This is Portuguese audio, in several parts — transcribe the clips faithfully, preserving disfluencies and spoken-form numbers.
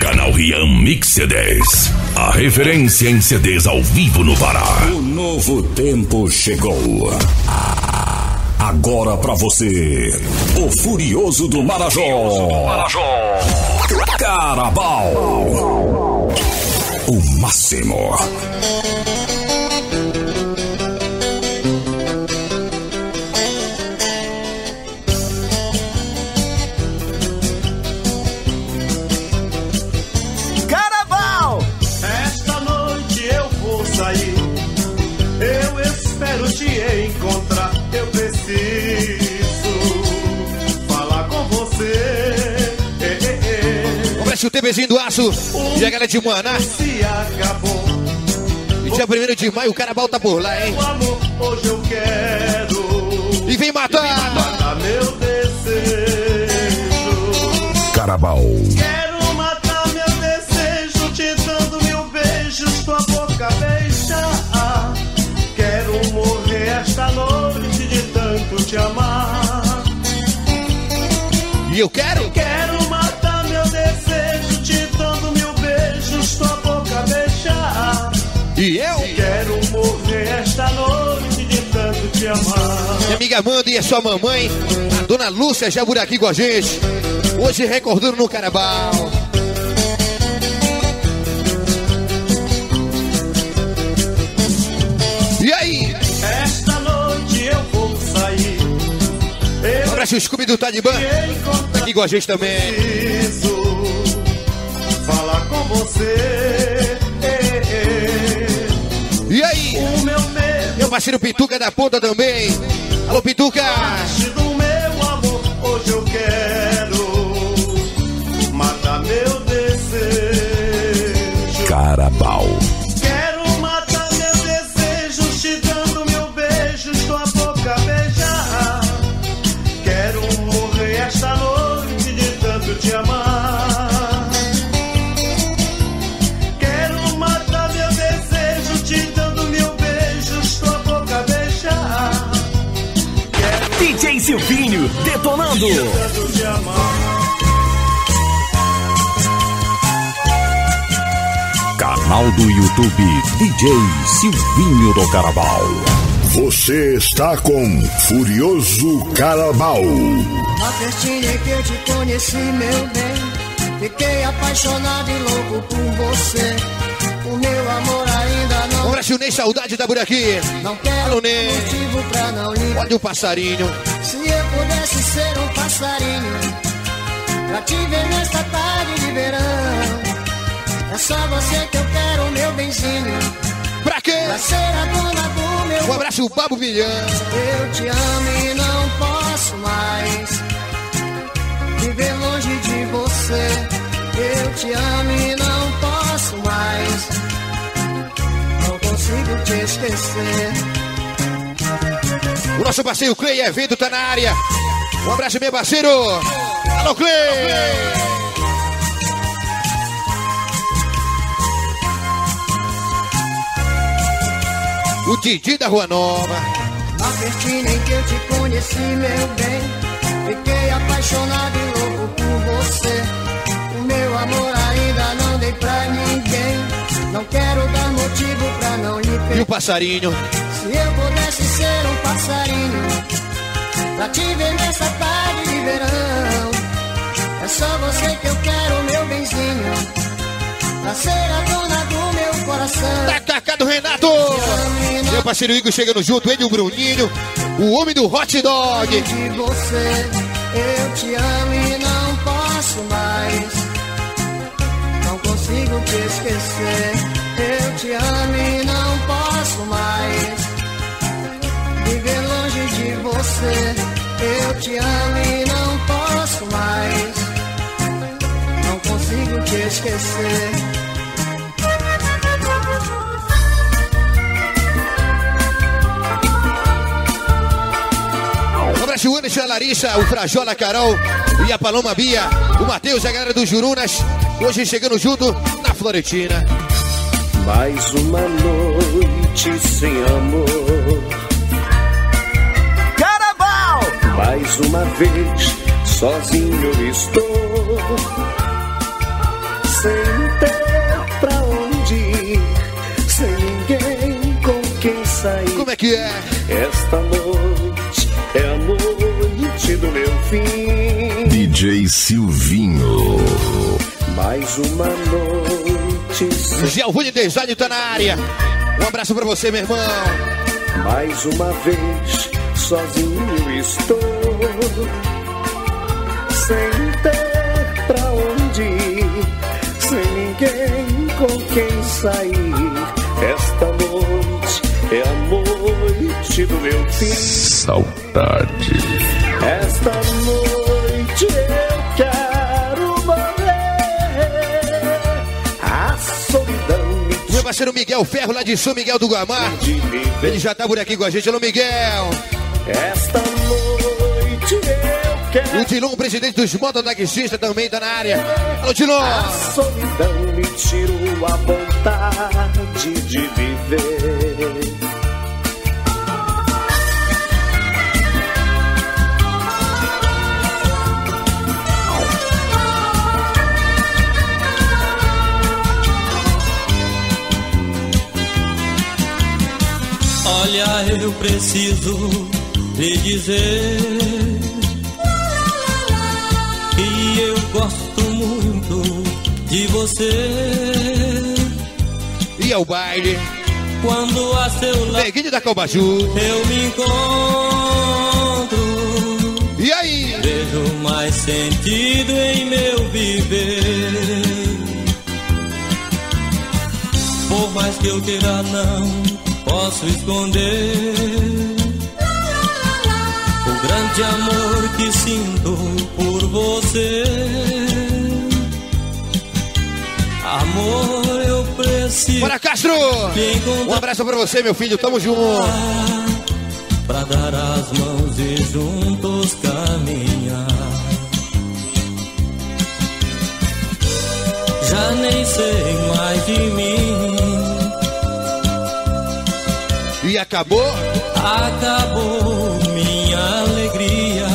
Canal Rian Mix C Ds. A referência em C Ds ao vivo no Pará. O novo tempo chegou. Agora pra você, o Furioso do Marajó. Carabao. O máximo. Carabao! Esta noite eu vou sair. Eu espero te encontrar. Eu preciso falar com você. Começa o TVzinho do Aço e a galera de Maná. Se acabou. E dia primeiro de maio o Carabao tá por lá, hein? O amor, hoje eu quero. E vem matar! Matar meu desejo. Carabao. Quero matar meu desejo, te dando mil beijos, tua boca beijar. Quero morrer esta noite de tanto te amar. E eu quero? Quero matar meu desejo, te dando mil beijos, tua boca beijar. E eu? Quero morrer esta noite de tanto te amar. Minha amiga Amanda e a sua mamãe, a dona Lúcia, já por aqui com a gente. Hoje recordando no Carabao. E aí? Esta noite eu vou sair. Eu Um abraço, o Scooby do Talibã, aqui com a gente também. preciso falar com você. E aí? O meu medo Meu parceiro Pituca da ponta também. Alô, Pituca! parte do meu amor. Hoje eu quero matar meu desejo. Carabao. Quero matar meu desejo, te dando mil beijos, tua boca beijar. Quero morrer esta noite de tanto te amar. Quero matar meu desejo, te dando mil beijos, tua boca beijar. D J Silvinho, detonando. Tanto te amar. Canal do YouTube D J Silvinho do Carabao. Você está com Furioso Carabao. Na festinha em que eu te conheci, meu bem, fiquei apaixonado e louco por você. O meu amor ainda não. Um abraço, Ney, saudade da por aqui. Não quero Alô, Ney. motivo pra não lhe. Olha o passarinho. Se eu pudesse ser um passarinho pra te ver nesta tarde de verão, é só você que eu quero, meu benzinho. Pra quê? Pra ser a dona do meu. Um abraço, o Babo Milhão. Eu te amo e não posso mais viver longe de você. Eu te amo e não posso mais. Não consigo te esquecer. O nosso parceiro Clay Evento tá na área. Um abraço, meu parceiro. Alô, Clay. O Didi da Rua Nova. Na festinha em que eu te conheci, meu bem, fiquei apaixonado e louco por você. O meu amor ainda não dei pra ninguém. Não quero dar motivo pra não lhe E perder. o passarinho. Se eu pudesse ser um passarinho pra te ver nessa tarde de verão, é só você que eu quero, meu benzinho, pra ser a dona do meu coração. Tá tacado, Renato. Meu parceiro Igor chegando junto, ele e o Bruninho, o homem do hot dog. De você, eu te amo e não posso mais. Não consigo te esquecer. Eu te amo e não posso mais viver longe de você. Eu te amo e não posso mais. Não consigo te esquecer. Um abraço, o Anderson, a Larissa, o Frajola, a Carol e a Paloma Bia, o Matheus, a galera dos Jurunas, hoje chegando junto na Florentina. Mais uma noite sem amor. Carabao! Mais uma vez, sozinho estou. Sem que é? Esta noite é a noite do meu fim. D J Silvinho. Mais uma noite sem... Gelvune Design tá na área. Um abraço pra você, meu irmão. Mais uma vez sozinho estou, sem ter pra onde ir, sem ninguém com quem sair. Esta noite é a noite do meu fim. Saudade. Esta noite eu quero morrer. A solidão me Meu parceiro Miguel Ferro, lá de São Miguel do Guamá. Ele já tá por aqui com a gente. Alô, Miguel. Esta noite eu quero. O Dilon, o presidente dos mototaxistas, também tá na área. Alô, Dilon. A solidão me tirou a vontade de viver. Olha, eu preciso lhe dizer que eu gosto muito de você. E ao baile, quando a seu lado Neguinho da Calbaju, eu me encontro. E aí? Vejo mais sentido em meu viver. Por mais que eu queira, não posso esconder o grande amor que sinto por você. Amor, eu preciso. Bora, Castro! Um abraço pra você, meu filho. Tamo junto. Pra dar as mãos e juntos caminhar. Já nem sei mais de mim. E acabou? Acabou minha alegria.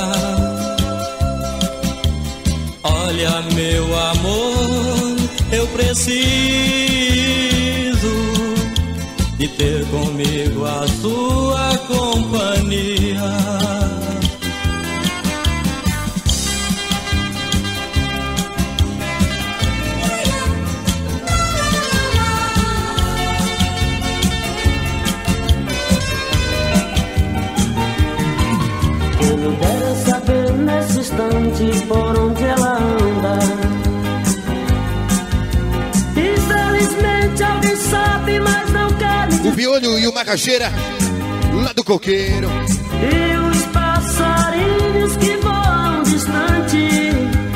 Olha, meu amor, eu preciso de ter comigo a sua companhia. Eu quero saber nesse instante por onde ela anda. Infelizmente alguém sabe, mas não quer me dizer. O Piolho e o Macaxeira, lá do Coqueiro. E os passarinhos que voam distante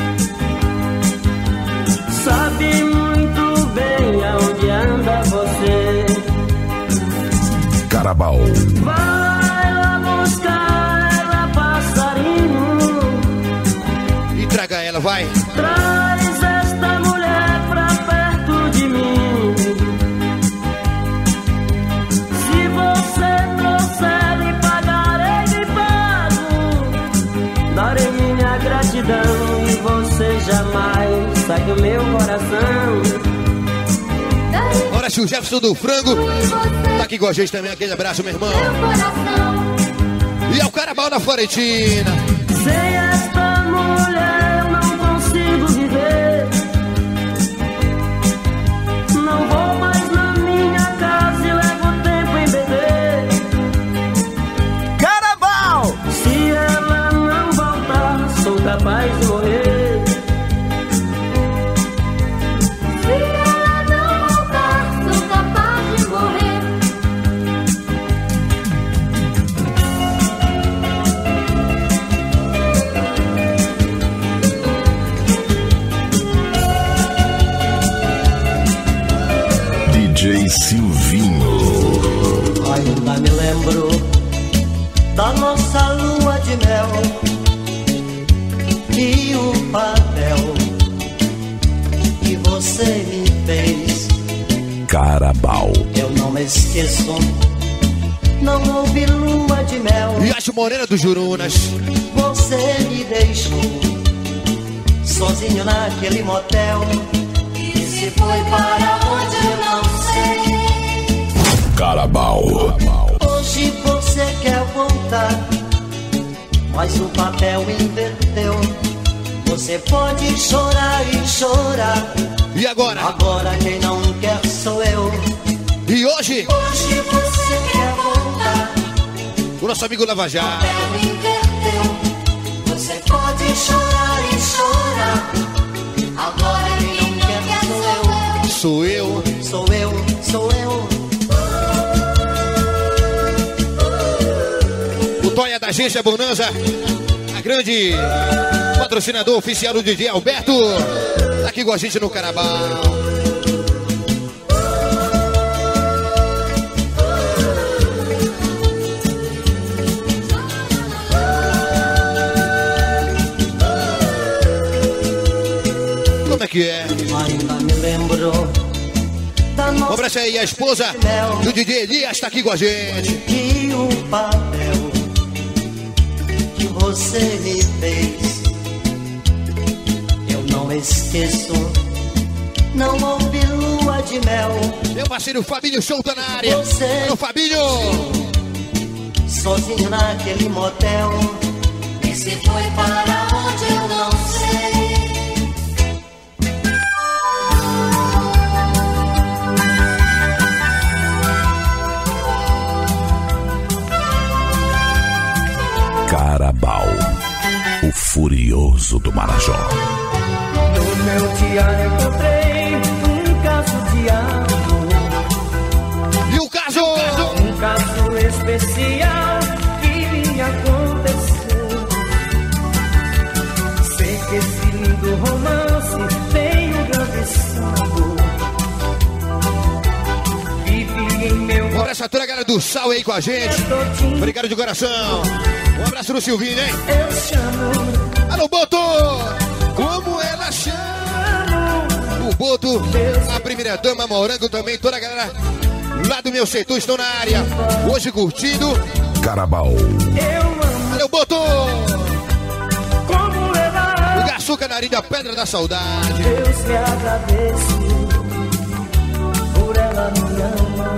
sabem muito bem aonde anda você. Carabao. Vai lá buscar ela, passarinho. E traga ela, vai. Traz esta mulher pra perto de mim. Se você trouxer, lhe pagarei de pago. Darei minha gratidão e você jamais sai do meu coração. Bora, o Jefferson do Frango tá aqui com a gente também. Aquele abraço, meu irmão. E é o Carabao da Florentina. Sem esta mulher eu não consigo viver. Não vou mais na minha casa e levo tempo em beber. Carabao! Se ela não voltar, sou capaz de morrer. Se ela não voltar, sou capaz de morrer. D J Silvinho. Ainda me lembro da nossa lua de mel e o papel que você me fez. Carabao. Eu não me esqueço, não houve lua de mel. E Acho Morena dos Jurunas. Você me deixou sozinho naquele motel. E se foi para onde eu não sei. Carabao. Hoje você quer voltar, mas o papel inverteu. Você pode chorar e chorar. E agora? Agora quem não quer sou eu. E hoje? Hoje você quer voltar. O nosso amigo Lava Jato. O papel inverteu. Você pode chorar e chorar. Agora quem não quer sou eu. Sou eu. Sou eu, sou eu. O Toia da Agência Bonanza, a grande patrocinador oficial do D J Alberto, tá aqui com a gente no Carabao. Como é que é? Ainda me lembrou da nossa. Um abraço aí, a esposa do D J Elias tá aqui com a gente. E o papel que você me fez, eu não esqueço. Não houve lua de mel. Meu parceiro Fabinho Show tá na área. Você, Meu Fabinho, sozinho naquele motel, e se foi para onde eu não sei. Carabao, o furioso do Marajó. No meu diário encontrei um caso de amor. E o caso? Um caso especial que me aconteceu. Sei que esse lindo romance tem um grande sabor. Vivi em meu... Um abraço a toda a galera do Sal aí com a gente. Obrigado de coração. Um abraço no Silvinho, hein? Eu chamo. Alô, Boto! Como ela chama? O Boto, a primeira dama, Morango também, toda a galera lá do meu setor estão na área. Hoje curtindo. Carabao. Valeu, Boto! Como ela... O Garçom Canarinho da Pedra da Saudade. Deus lhe agradeço por ela me amar.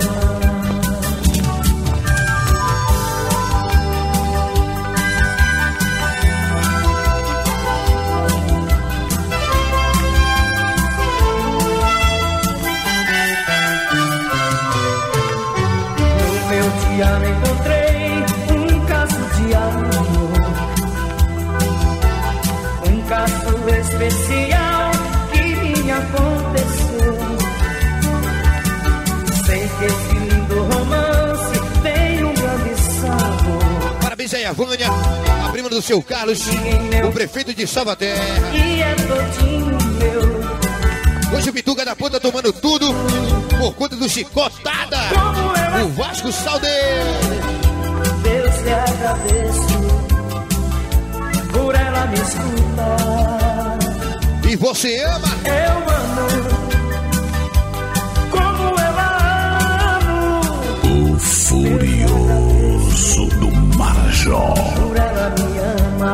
Já me encontrei um caso de amor, um caso especial que me aconteceu. Sei que esse lindo romance tem um grande sabor. Parabéns aí a Vânia, a prima do seu Carlos, o prefeito de Salvaterra. E é todinho meu. Hoje o Bituga da Ponta tomando tudo por conta do Chicotada. O Vasco Saldeiro. Deus lhe agradeço por ela me escutar. E você ama? Eu amo como eu amo. O furioso do Marajó. Por ela me ama.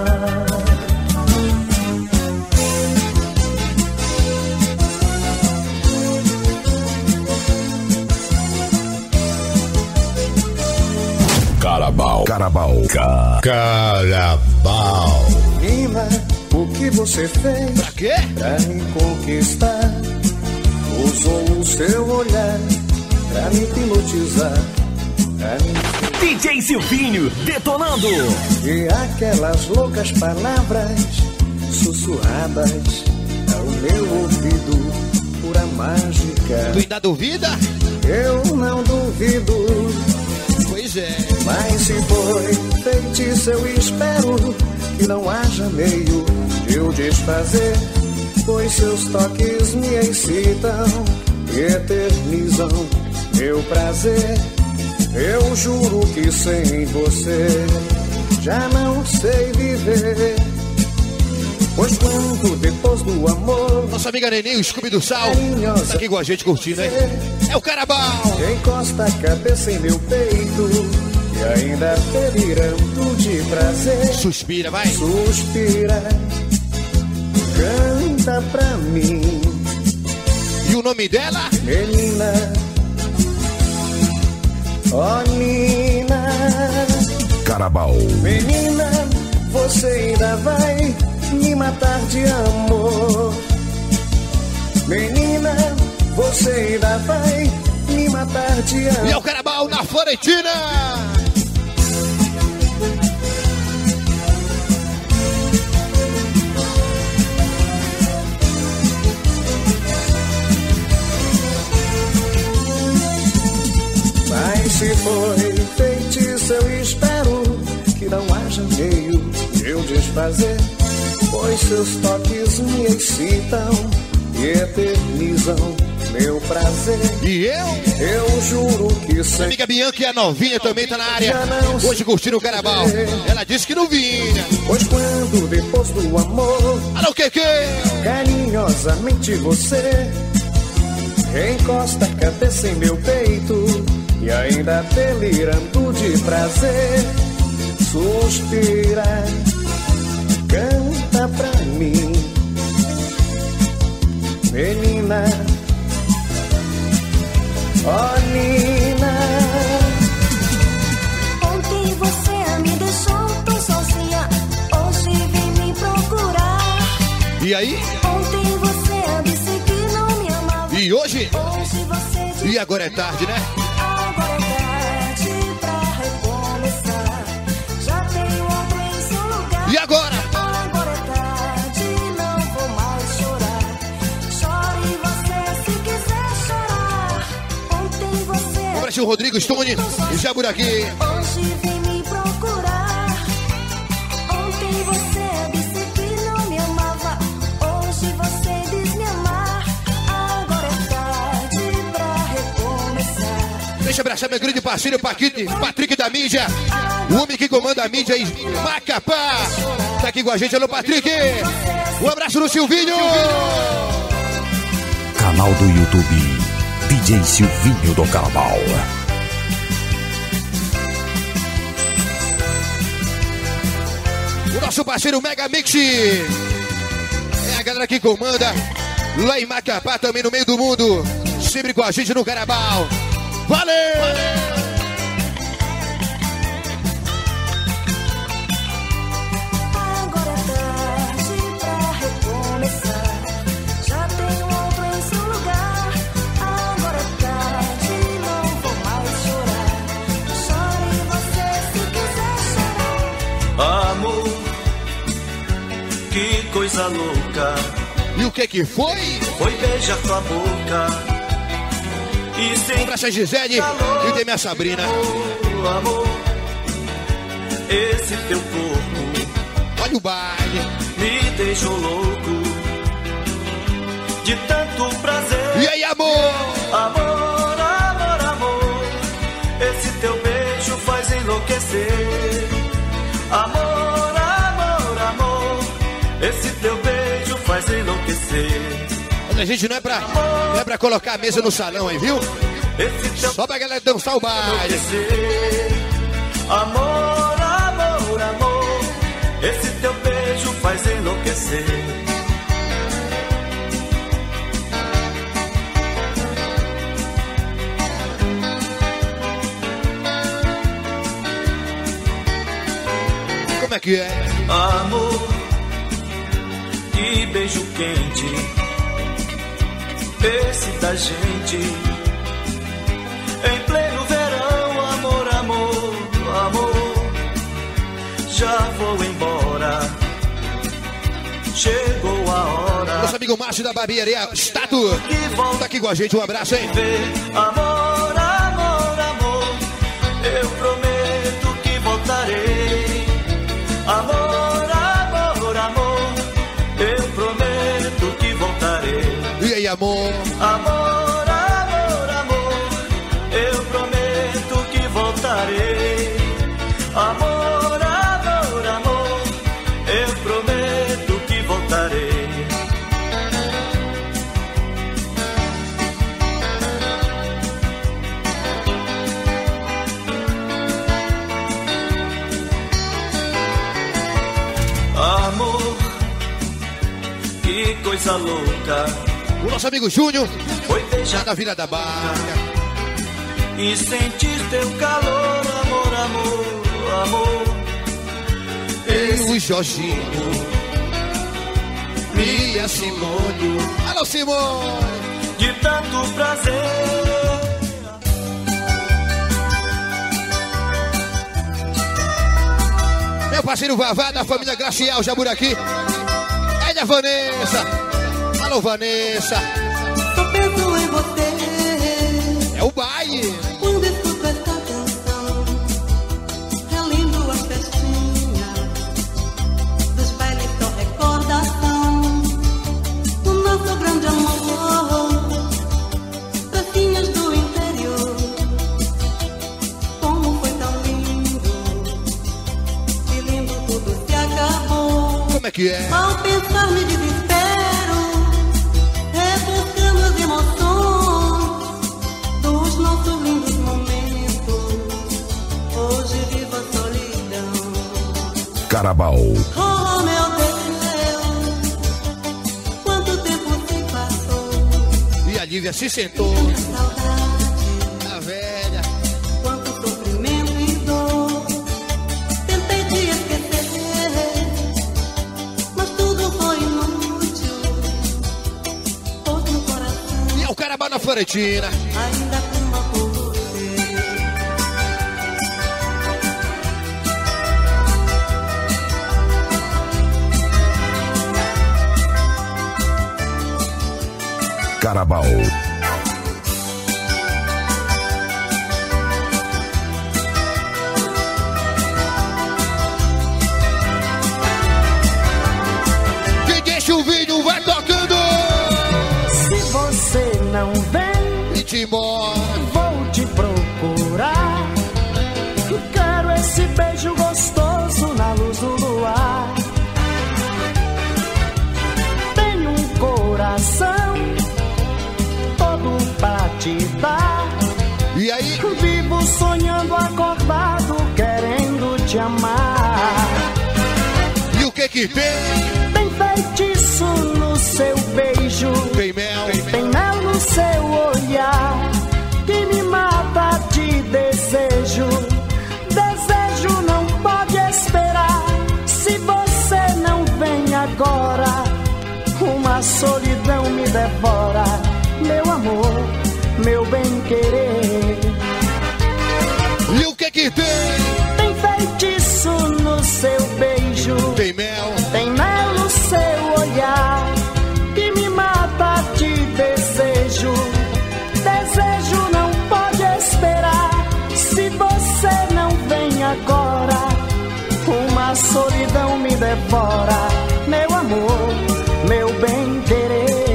Carabao. Carabao. Ca... Carabao. Menina, o que você fez? Pra quê? Pra me conquistar. Usou o seu olhar pra me hipnotizar. Pra me... D J Silvinho detonando. E aquelas loucas palavras sussurradas ao meu ouvido, pura mágica. Tu ainda duvida? Eu não duvido. Pois é. Mas se foi feitiço, eu espero que não haja meio de eu desfazer, pois seus toques me excitam e eternizam meu prazer. Eu juro que sem você já não sei viver, pois quando depois do amor... Nossa amiga Neném, o Scooby do Sal, tá aqui com a gente curtindo, hein? É o Carabao! Encosta a cabeça em meu peito e ainda delirando de prazer. Suspira, vai! Suspira, canta pra mim. E o nome dela? Menina, ó, menina. Carabao. Menina, você ainda vai me matar de amor. Menina, você ainda vai me matar de amor. E é o Carabao na Florentina. Mas se foi feitiço, eu espero que não haja meio de eu desfazer, pois seus toques me excitam e eternizam meu prazer. E eu? Eu juro que sei. Amiga Bianca e a novinha também tá na área. Hoje curtindo o Carabao. Ela disse que não vinha. Pois quando depois do amor, alô, que que? carinhosamente você encosta a cabeça em meu peito e ainda delirando de prazer, suspira, canta pra mim, menina, ó Nina. Ontem você me deixou tão sozinha, hoje vem me procurar. E aí? Ontem você disse que não me amava. E hoje? Hoje você disse. E agora é tarde, né? Agora é tarde pra recomeçar. Já tenho outro em seu lugar. E agora? Agora é tarde, não vou mais chorar. Chore você se quiser chorar. Ontem você. Abraço o Rodrigo Stone e já por aqui. Hoje vem me procurar. Ontem você disse que não me amava. Hoje você diz me amar. Agora é tarde pra recomeçar. Deixa eu abraçar meu grande parceiro Paquite, Patrick da mídia. O homem que comanda a mídia em Macapá. Tá aqui com a gente, alô Patrick. Um abraço no Silvinho. Canal do YouTube D J Silvinho do Carabao. O nosso parceiro Mega Mix. É a galera que comanda lá em Macapá, também no meio do mundo. Sempre com a gente no Carabao. Valeu! Agora é tarde pra recomeçar. Já tenho outro em seu lugar. Agora é tarde, não vou mais chorar. Chore você se quiser chorar. Amor, que coisa louca. E o que que foi? Foi beijar tua boca. E sem um abraço a Gisele e tem minha Sabrina. Amor, amor, esse teu corpo, olha o baile, me deixou louco de tanto prazer. E aí, amor? Amor, amor, amor, esse teu beijo faz enlouquecer. Amor, amor, amor, esse teu beijo faz enlouquecer. A gente não é pra, não é pra colocar a mesa no salão aí, viu? Só pra galera dançar o baile. Amor, amor, amor, esse teu beijo faz enlouquecer. Como é que é? Amor, que beijo quente esse da gente, em pleno verão. Amor, amor, amor, já vou embora, chegou a hora. Nosso amigo Márcio da Barbearia Status tá aqui com a gente, um abraço, hein? Amor, amor, amor, eu prometo que voltarei. Amor, amor, amor, eu prometo que voltarei. E aí, amor? Amor, amor, amor, eu prometo que voltarei. Amor, amor, amor, eu prometo que voltarei. Amor, que coisa louca. O nosso amigo Júnior foi deixar da Vila da Barca e sentir teu calor. Amor, amor, amor. E o Jorginho, Mia Simone. Alô, Simone! De tanto prazer. Meu parceiro Vavá da família Gracial, Jaburaqui. É da Vanessa. Alô, Vanessa. Só penso em você. É o baile. Quando escuto essa canção, relendo as festinhas dos bailes com recordação. O nosso grande amor, pracinhas do interior. Como foi tão lindo, que lindo tudo se acabou. Como é que é? Ao pensar me desespero, rebuscando as emoções dos nossos lindos momentos. Hoje vivo a solidão. Carabao. Oh meu Deus, quanto tempo se passou. E a Lívia se sentou. Saudade, A velha. quanto sofrimento e dor. Tentei te esquecer, mas tudo foi inútil. Pois no coração E é o Carabao na Florentina. ainda clama por você. Carabao. D J Silvinho vai tocando. Se você não vem, E te embora. vou te procurar. Quero esse beijo gostoso na luz do luar. Tenho um coração todo pra te dar. E aí? Vivo sonhando acordado, querendo te amar. E o que que tem? Tem feitiço no seu beijo, Tem mel. tem mel no seu olhar, que me mata de desejo. Desejo não pode esperar. Se você não vem agora, uma solidão me devora. Meu amor, meu bem-querer. E o que que tem? Tem feitiço no seu beijo, Tem mel. tem mel no seu olhar, que me mata de desejo. Desejo não pode esperar. Se você não vem agora, uma solidão me devora. Meu amor, meu bem-querer.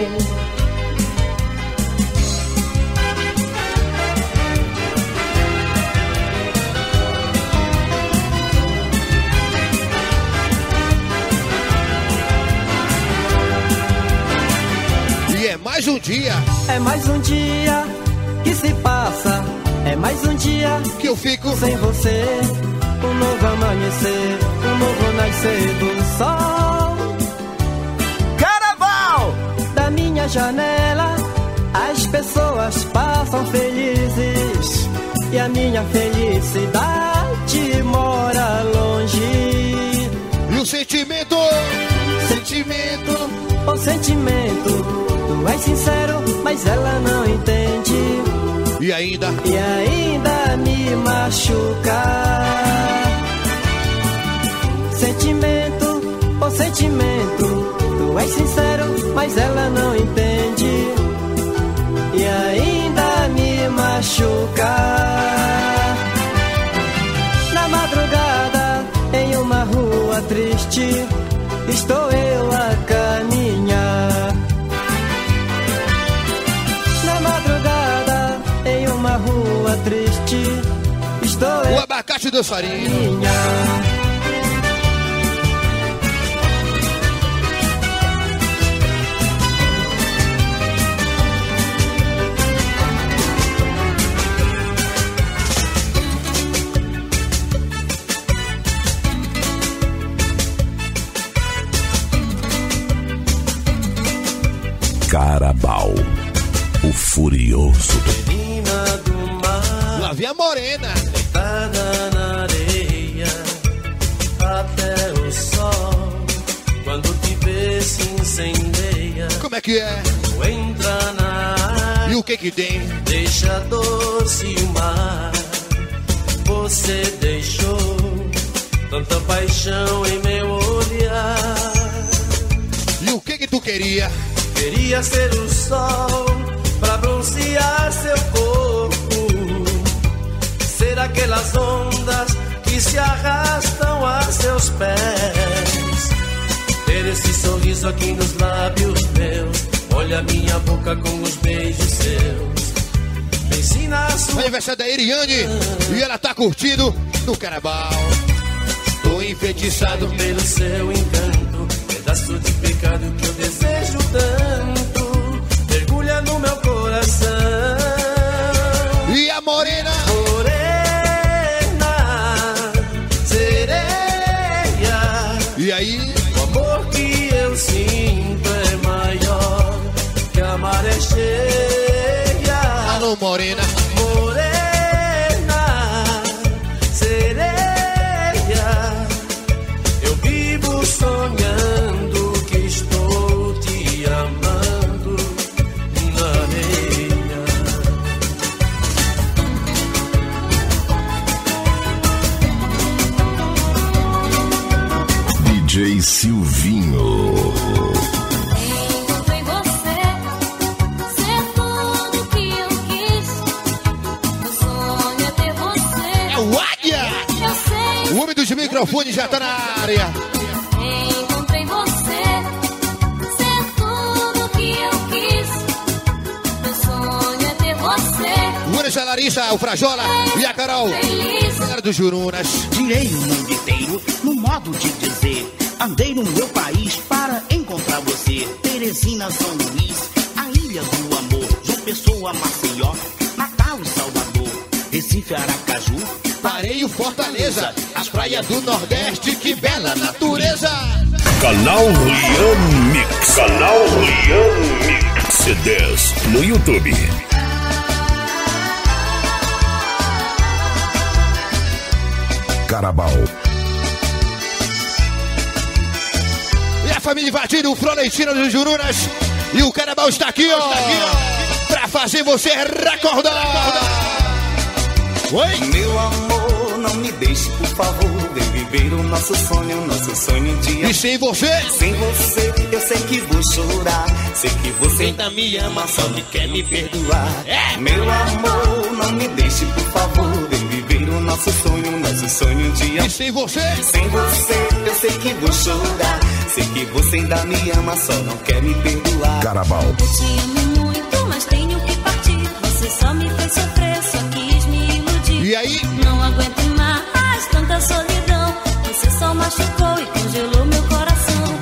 E é mais um dia É mais um dia que se passa, é mais um dia que eu fico. sem você. Um novo amanhecer, um novo nascer do sol. Carnaval! Da minha janela, as pessoas passam felizes, e a minha felicidade mora longe. E o sentimento? Sentimento, o sentimento. Tu és sincero, mas ela não entende. E ainda? E ainda me machuca. Sentimento, o sentimento. Tu és sincero, mas ela não entende. E ainda me machuca. Na madrugada, em uma rua triste, estou eu a caminhar. Na madrugada, em uma rua triste, estou eu O abacate dançarino. a caminhar. Carabao, o furioso. Menina do mar, Lá vem a morena. deitada na areia. até o sol, quando te vê se incendeia. Como é que é? Entra na água. E o que que tem? Deixa doce o mar. Você deixou tanta paixão em meu olhar. E o que que tu queria? Queria ser o sol pra bronzear seu corpo, ser aquelas ondas que se arrastam a seus pés, ter esse sorriso aqui nos lábios meus. Olha minha boca com os beijos seus. Me ensina a sua... Aniversário da Eriane e ela tá curtindo no Carnaval. Tô enfeitiçado pelo seu encanto, pedaço de pecado que eu desejo tanto, mergulha no meu coração. E a morena? Morena, sereia. E aí? O amor que eu sinto é maior que a maré cheia. Alô, morena. Morena, sereia. Eu vivo sonhando que estou te amando na areia. D J Silvinho. Encontrei você, ser tudo que eu quis. Meu sonho é ter você. É o Águia! Eu sei. O homem dos microfones já tá na área. Encontrei você, ser tudo que eu quis. Meu sonho é ter você. O Anderson, a Larissa, o Frajola e a Carol. Galera dos Jurunas. Girei o mundo inteiro no modo de dizer. Andei no meu país para encontrar você. Teresina, São Luís, a Ilha do Amor, João Pessoa, Maceió, Natal e Salvador, Recife, Aracaju, Pareio, Fortaleza, as praias do Nordeste, que bela natureza. Canal Rian Mix. Canal Rian Mix. C dez no YouTube. Carabao. E a família invadindo o Florentino dos Jurunas. E o Carnaval está aqui, ó. Pra fazer você recordar. Oi? Meu amor, não me deixe, por favor. Vem viver o nosso sonho, nosso sonho de amor. E sem você? Sem você, eu sei que vou chorar. Sei que você ainda me ama, só me quer me perdoar. É. Meu amor, não me deixe, por favor. Vem viver o nosso sonho, nosso sonho de amor. E sem você? Sem você, eu sei que vou chorar. Sei que você ainda me ama, só não quer me perdoar. Carabao. Eu te amo muito, mas tenho que partir. Você só me fez sofrer, só quis me iludir. E aí? Não aguento mais tanta solidão. Você só machucou e congelou meu coração.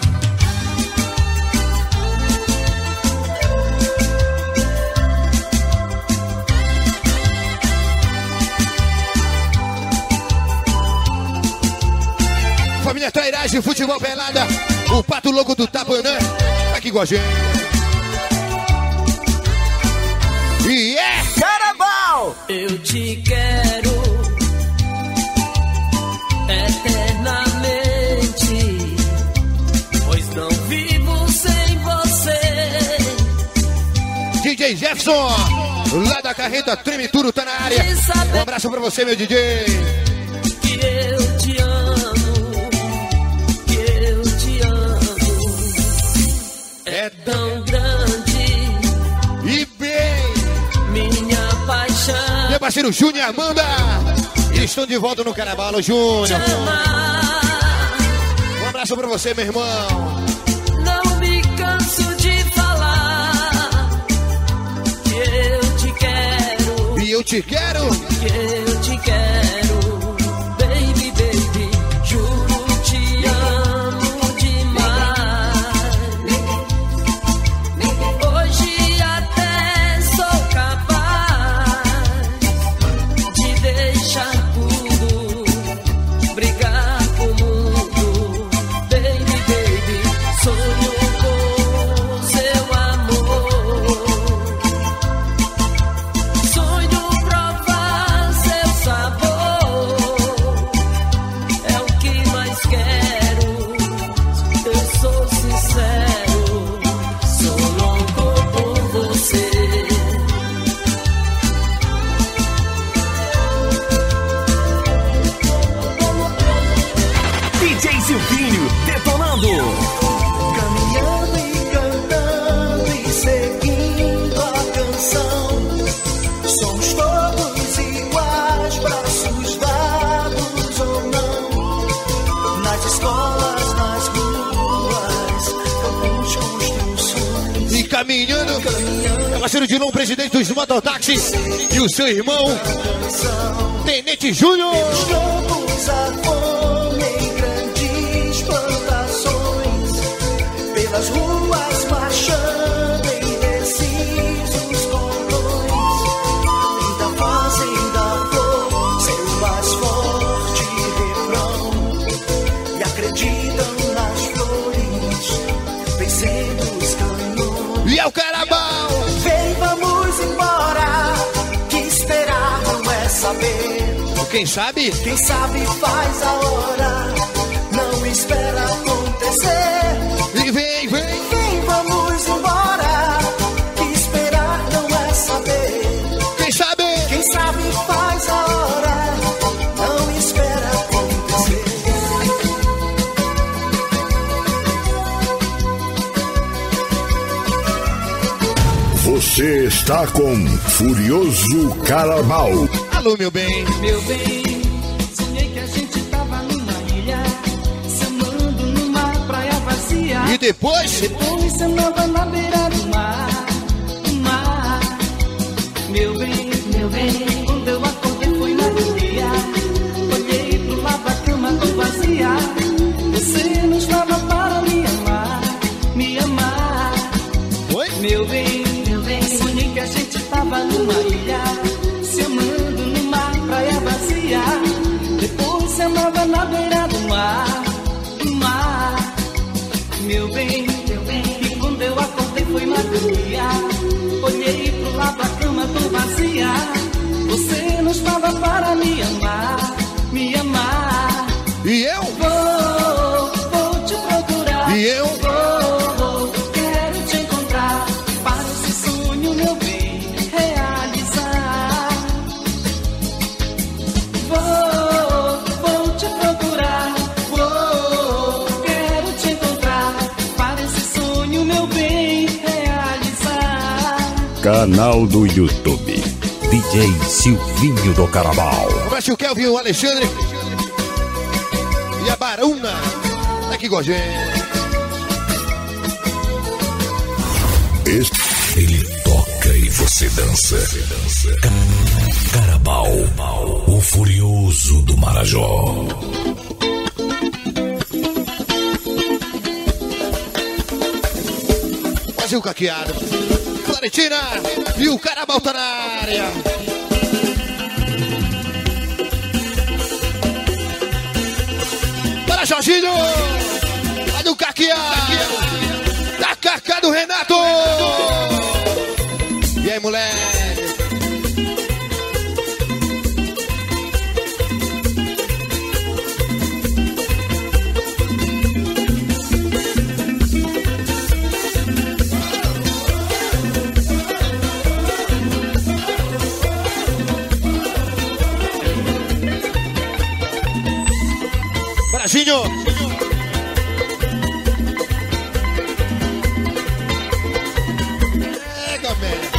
Família Trairagem, Futebol Pelada, o Pato Louco do Tapanã, aqui com a gente. E é Carnaval! Eu te quero eternamente, pois não vivo sem você. D J Jefferson, lá da Carreta Treme Tudo, tá na área. Um abraço pra você, meu D J. Que eu te amo, que eu te amo. É tão grande e bem. Minha paixão. Meu parceiro Júnior e Amanda estão de volta no Carnaval, Júnior. Um abraço pra você, meu irmão. Não me canso de falar que eu te quero. E eu te quero. Que eu te quero. Baby, baby, juro te amo demais. Hoje até sou capaz de deixar tudo, brigar com o mundo. Baby, baby, sonho com seu amor. Sonho provar seu É o parceiro de Lom, presidente dos Mototáxi. E o seu irmão, Tenente Júnior. Campos a fome em grandes plantações, pelas ruas marchando indecisos condões. Ainda fazem da flor seu mais forte refrão e acreditam nas flores, vencendo os canhões. E é o Carabal! Vem, vamos embora, que esperar não é saber. Quem sabe? Quem sabe faz a hora, não espera acontecer. E vem, vem! Vem, vamos embora, que esperar não é saber. Quem sabe? Quem sabe faz a hora, não espera acontecer. Você está com Furioso Carabal. Alô, meu bem. Meu bem, sonhei que a gente tava numa ilha, se amando numa praia vazia. E depois? Depois se amava na beira do mar, do mar. Meu bem, meu bem, quando eu acordei foi na alegria. Olhei pro lado da cama tão vazia. Você não estava para me amar, me amar. Oi? Meu bem, meu bem, sonhei que a gente tava numa ilha, se amando numa praia vazia. Depois se amava na beira do mar, do mar. Meu bem, meu bem, e quando eu acordei foi uma agonia. Olhei pro lado da cama tão vazia. Você não estava para me amar, me amar. E eu? Vou, vou te procurar. E eu? Vou, vou, quero te encontrar, para esse sonho, meu bem, realizar. Vou, vou te procurar. Vou, quero te encontrar, para esse sonho, meu bem, realizar. Canal do YouTube D J Silvinho do Carabal. Um abraço, o Kelvin, o Alexandre e a Baruna. Tá aqui com a gente. Ele toca e você dança. Ca- Carabal, o Furioso do Marajó. Brasil caqueado. Florentina e o Carabal tá na área. Para Jorginho. Vai do caqueado. Da Cacá do Renato. E aí, moleque? Brasinho. Pega, man.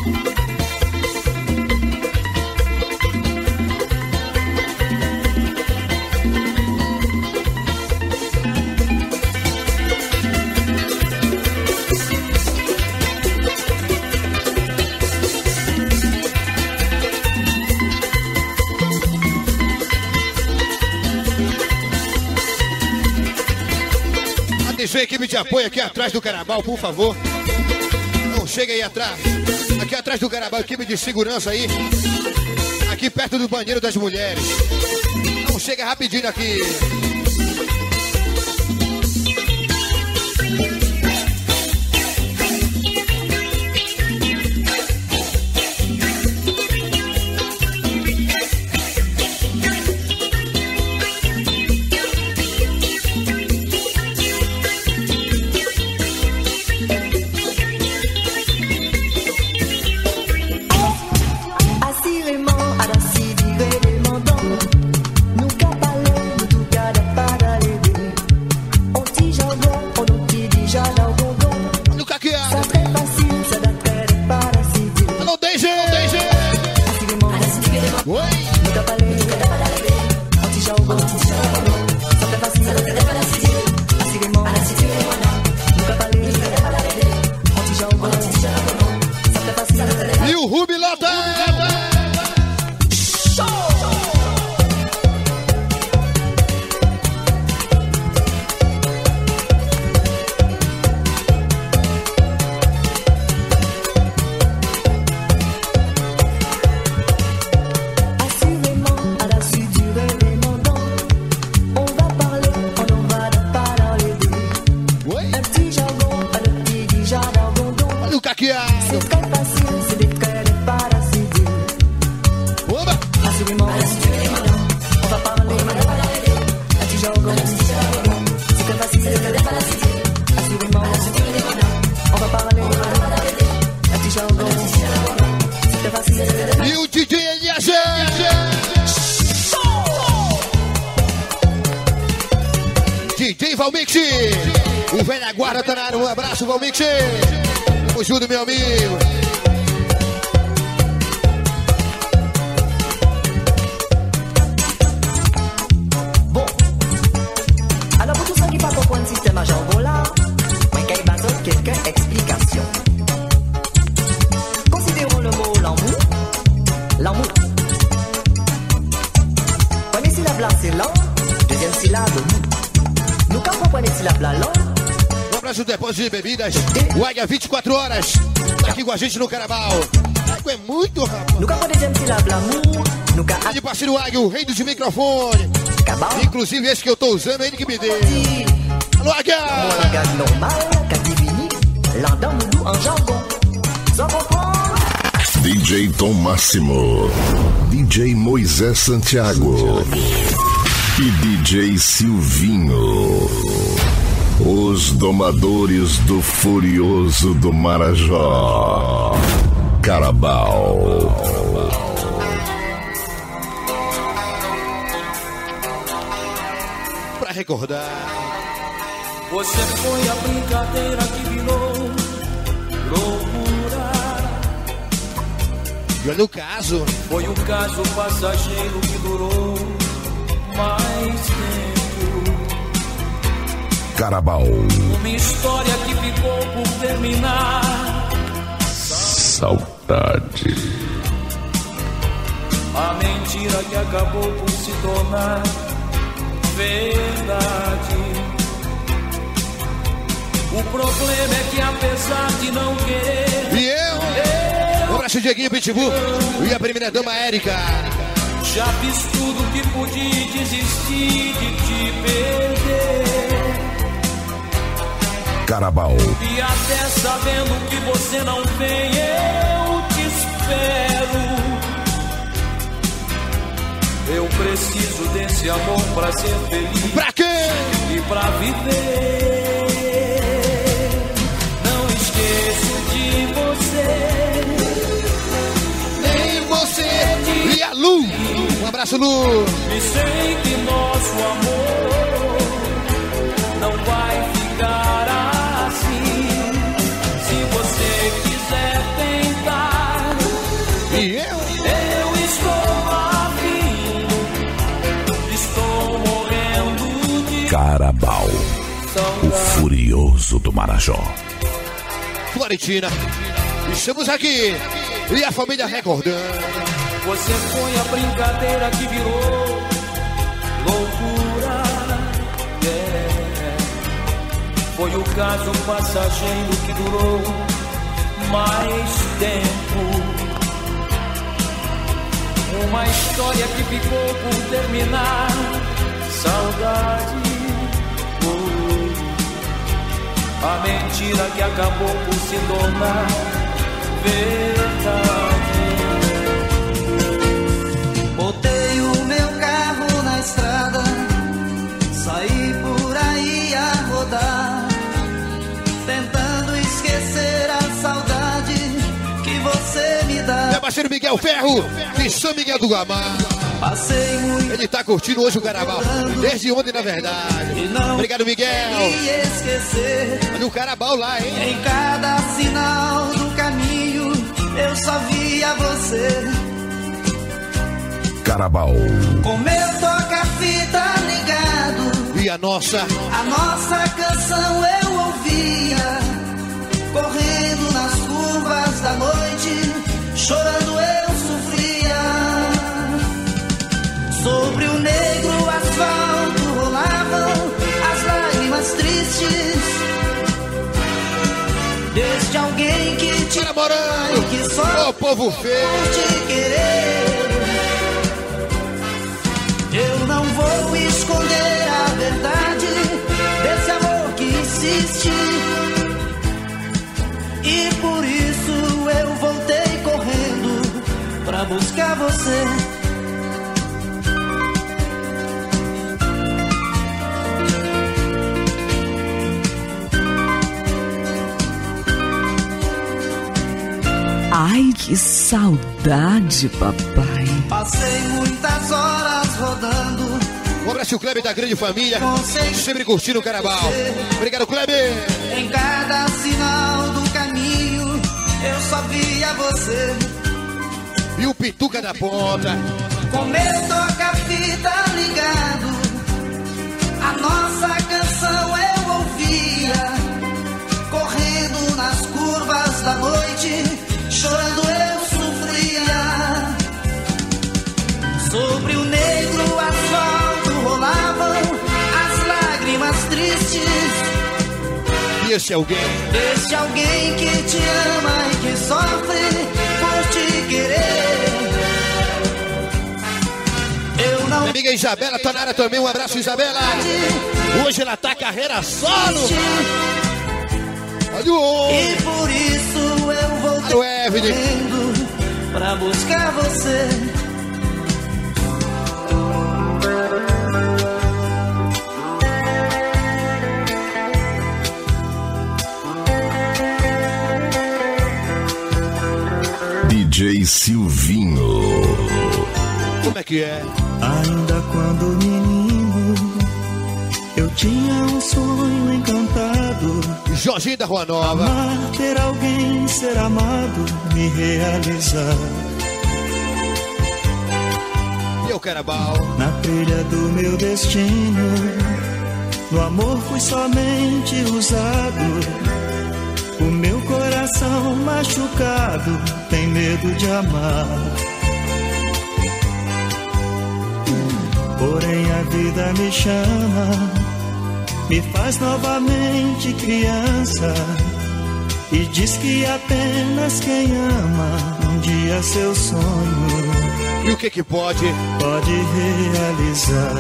Atenção, equipe de apoio aqui atrás do Carabal, por favor. Não chega aí atrás. Aqui atrás do Carabal, equipe de segurança aí. Aqui perto do banheiro das mulheres. Não chega rapidinho aqui. Assurément, à la cité des mandants, nous qu'à parler de tout cas Rubi Lota. C'est très facile, c'est des traits de paracidi. Assurément, on va parler un petit jargon. C'est très facile, c'est des traits de paracidi. Assurément, on va parler un petit jargon. C'est très facile, c'est des traits de paracidi. E o D J Elias. D J Valmix. O velho guarda tá na área. Um abraço, Valmix. Tamo junto, meu amigo. Bon, alors pour tous ceux qui ne comprennent pas le système à jargon là, moi j'ai besoin de quelques explications. Considérons le mot l'amour. L'amour. Première syllabe là c'est l'an, deuxième syllabe nous. Nous quand comprenez syllabe là l'an. Um abraço do depósito de bebidas. O Águia vinte e quatro horas. Tá aqui com a gente no Carnaval. Águia é muito rápido. Nunca pode dizer syllabe l'amour. Nunca. E parceiro Águia, o rei dos microfones. Inclusive esse que eu tô usando, é ele que me deu. Alô, Águia! Mon langage normal, qu'a divini, l'endam nous en jargon. Sans comprendre. D J Tom Máximo, D J Moisés Santiago e D J Silvinho, os domadores do Furioso do Marajó, Carabao. Pra recordar, você foi a brincadeira que virou loucura. e olha o caso. Foi o caso passageiro que durou mais tempo. Carabao. Uma história que ficou por terminar. Saudade. A mentira que acabou por se tornar verdade. O problema é que apesar de não querer, E eu? Um abraço, Dieguinho Pitbull e a primeira dama Érica. já fiz tudo que pude desistir de te perder. Carabao. E até sabendo que você não vem, eu te espero. Eu preciso desse amor pra ser feliz. Pra quê? E pra viver. Não esqueço de você. Nem você. E a Lu. Um abraço, Lu. E sei que nosso amor não vai ficar assim. Se você quiser tentar. E eu? Eu estou afim. Estou morrendo de Carabao, o Furioso do Marajó. Florentina. Estamos aqui. E a família recordando. Você foi a brincadeira que virou loucura. Yeah. Foi o caso passageiro que durou mais tempo. Uma história que ficou por terminar. Saudade. Oh. A mentira que acabou por se tornar verdade. Botei o meu carro na estrada, saí por aí a rodar, tentando esquecer a saudade que você me dá. Meu parceiro Miguel Ferro, de São Miguel do Guamá. Passei muito. Ele tá curtindo hoje o Carnaval, desde ontem na verdade. Obrigado, Miguel. Me esquecer. Olha o Carnaval lá, hein? Em cada sinal do caminho eu só via você. Carabao. Com meu toca-fita ligado, E a nossa? a nossa canção eu ouvia, correndo nas curvas da noite, chorando. Morango. Ô, povo feio. Te querer. Eu não vou esconder a verdade desse amor que insiste. E por isso eu voltei correndo pra buscar você. Ai, que saudade, papai. Passei muitas horas rodando. Um abraço ao Kleber da grande família. Sempre curtindo o Carnaval. Obrigado, Kleber. Em cada sinal do caminho eu só via você. E o Pituca da Ponta. Com meu toca-fita ligado, a nossa canção eu ouvia. Correndo nas curvas da noite, chorando eu sofria. Sobre o negro asfalto rolavam as lágrimas tristes. E esse alguém? Esse alguém que te ama e que sofre por te querer. Eu não... Minha amiga Isabela tá na área também, um abraço, Isabela. Hoje ela tá carreira solo. Olha o homem. E por isso eu voltei correndo pra buscar você. D J Silvinho. Como é que é? Ainda quando menino, eu tinha um sonho encantado. Jorginho da Rua Nova. Amar, ter alguém, ser amado, me realizar. E o Carnaval? Na trilha do meu destino, no amor fui somente usado. O meu coração machucado tem medo de amar. Porém a vida me chama, me faz novamente criança, e diz que apenas quem ama um dia seu sonho. E o que que pode? Pode realizar.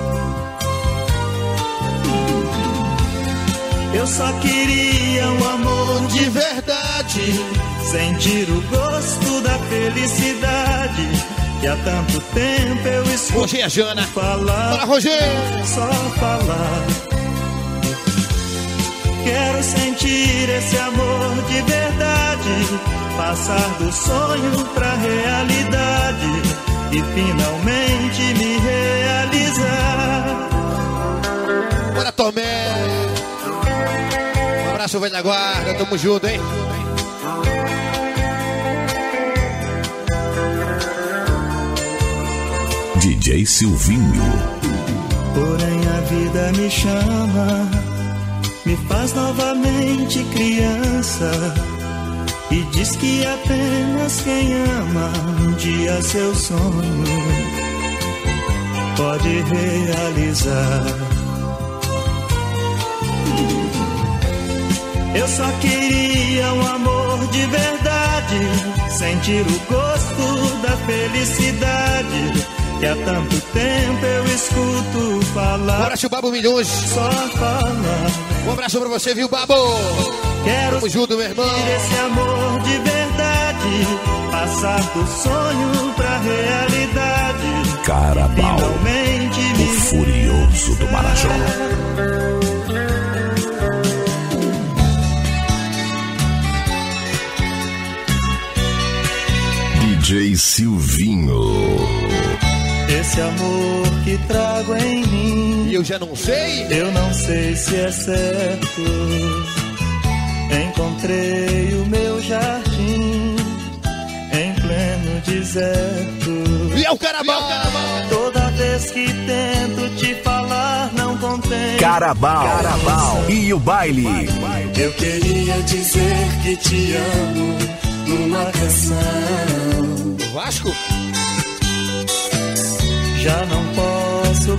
Eu só queria um amor de verdade, sentir o gosto da felicidade que há tanto tempo eu escuto. Rogê, a Jana. Falar. Bora, Rogê. Só falar. Quero sentir esse amor de verdade, passar do sonho pra realidade e finalmente me realizar. Bora, Tomé. Um abraço, velho da guarda. Tamo junto, hein? D J Silvinho. Porém a vida me chama, me faz novamente criança, e diz que apenas quem ama um dia seu sonho pode realizar. Eu só queria um amor de verdade, sentir o gosto da felicidade que há tanto tempo eu escuto falar. Um abraço, Babo Milhões. Só falar. Um abraço pra você, viu, Babo? Quero Tamo junto, meu irmão. esse amor de verdade, passar do sonho pra realidade. Carnaval, o furioso do Marajó. D J Silvinho. Esse amor que trago em mim, e eu já não sei. Eu não sei se é certo. Encontrei o meu jardim em pleno deserto. E é o Carnaval. Toda vez que tento te falar, não contém. Carnaval. Carnaval. E o baile. Eu queria dizer que te amo numa canção. Vasco? Já não posso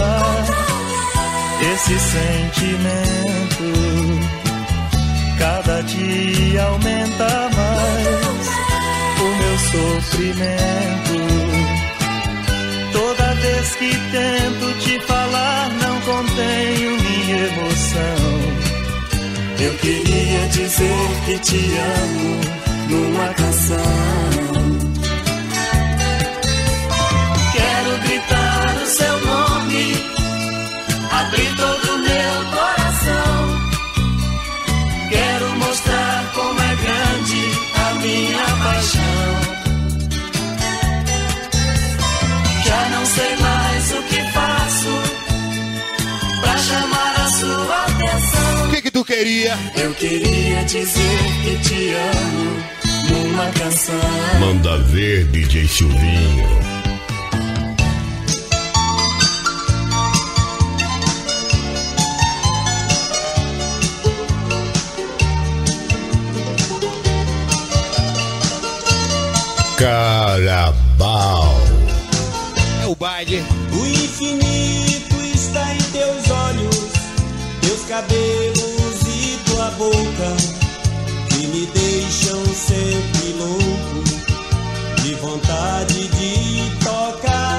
controlar esse sentimento. Cada cada dia aumenta mais o meu sofrimento. Toda vez que tento te falar, não contenho minha emoção. Eu queria dizer que te amo numa canção. Quero gritar o seu nome, abrir todo o meu coração. Quero mostrar como é grande a minha paixão. Já não sei mais o que faço pra chamar a sua atenção. O que que tu queria? Eu queria dizer que te amo numa canção. Manda ver, D J Silvinho. Carabao. É o baile. O infinito está em teus olhos, teus cabelos e tua boca, que me deixam sempre louco, de vontade de tocar.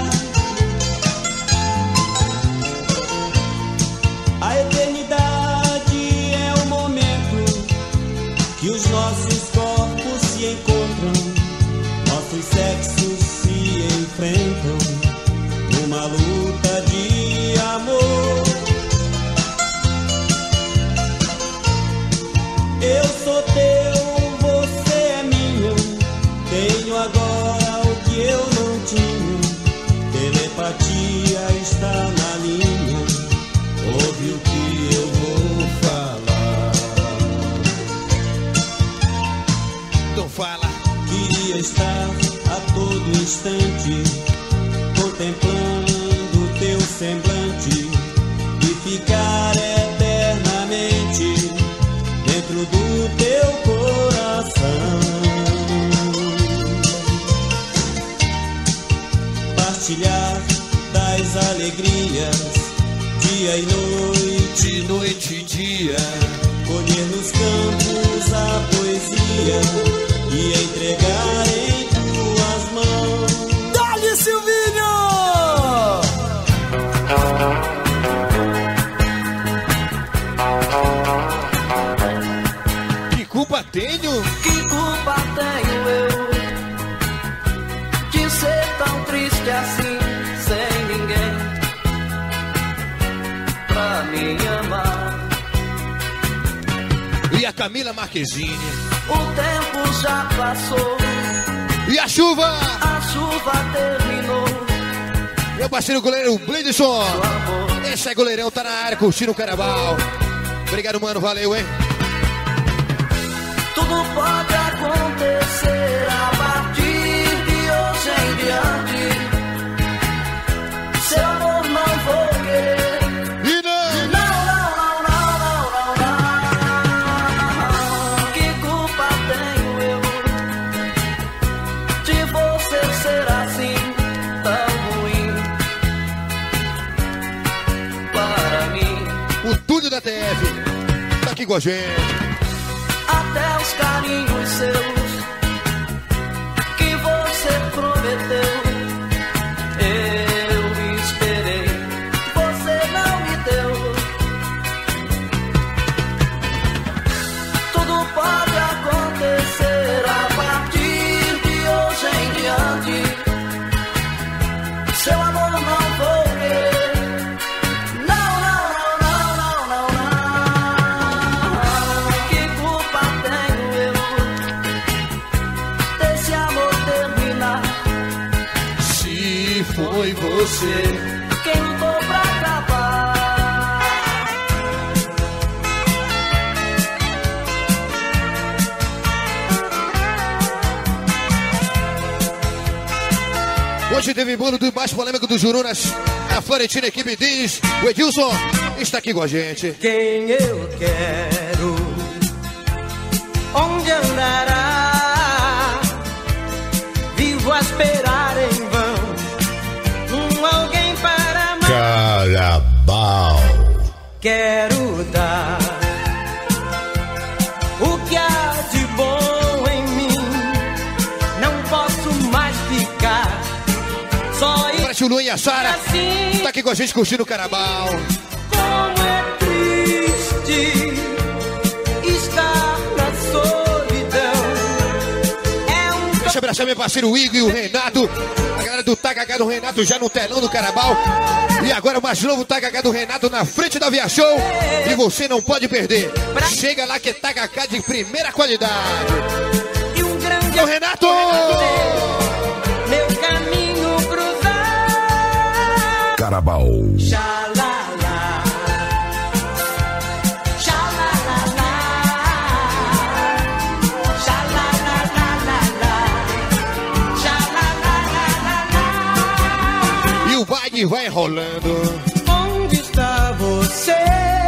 A eternidade é o momento que os nossos corpos se encontram. Nossos sexos se enfrentam numa luta de amor. Eu sou teu, você é minha. Tenho agora o que eu não tinha. Telepatia está na linha. Ouve o que eu vou falar. Então fala. Queria estar a todo instante contemplando teu semblante e ficar eternamente dentro do teu coração. Partilhar das alegrias dia e noite, noite e dia. Colher nos campos a poesia e entregar em tuas mãos. Dá-lhe, Silvinho! Que culpa tenho? Que culpa tenho eu de ser tão triste assim, sem ninguém pra me amar? E a Camila Marquezine? O tempo já passou. E a chuva? A chuva terminou. Meu parceiro goleiro Blinderson. Esse é goleirão, tá na área, curtindo o carnaval. Obrigado, mano, valeu, hein? Tudo pode acontecer a partir de hoje em diante. Seu amor não vou querer. E não! Da T F, tá aqui com a gente. Até os carinhos seus que você prometeu, eu esperei, você não me deu. Tudo pode acontecer a partir de hoje em diante. Seu amor não vou querer. Foi você quem lutou pra acabar. Hoje teve bolo do baixo polêmico do Jurunas. A Florentina equipe diz. O Edilson está aqui com a gente. Quem eu quero, onde andará? Vivo a esperar em vão alguém para amar. Carabao. Quero dar o que abraço, Luan e a Sara. Tá aqui com a gente curtindo o Carnaval. Como é triste estar na solidão. É um... Deixa eu abraçar meu parceiro Igor e o Renato. A galera do Tacacá do Renato já no telão do Carnaval. E agora o mais novo Tacacá do Renato na frente da Via Show. E você não pode perder. Chega lá que é Tacacá de primeira qualidade. E um grande... E o Renato! Meu caminho cruzar. Carnaval. Xalala. Xalalala. Xalalalala. Xalalalala. E o baile vai rolando. Onde está você?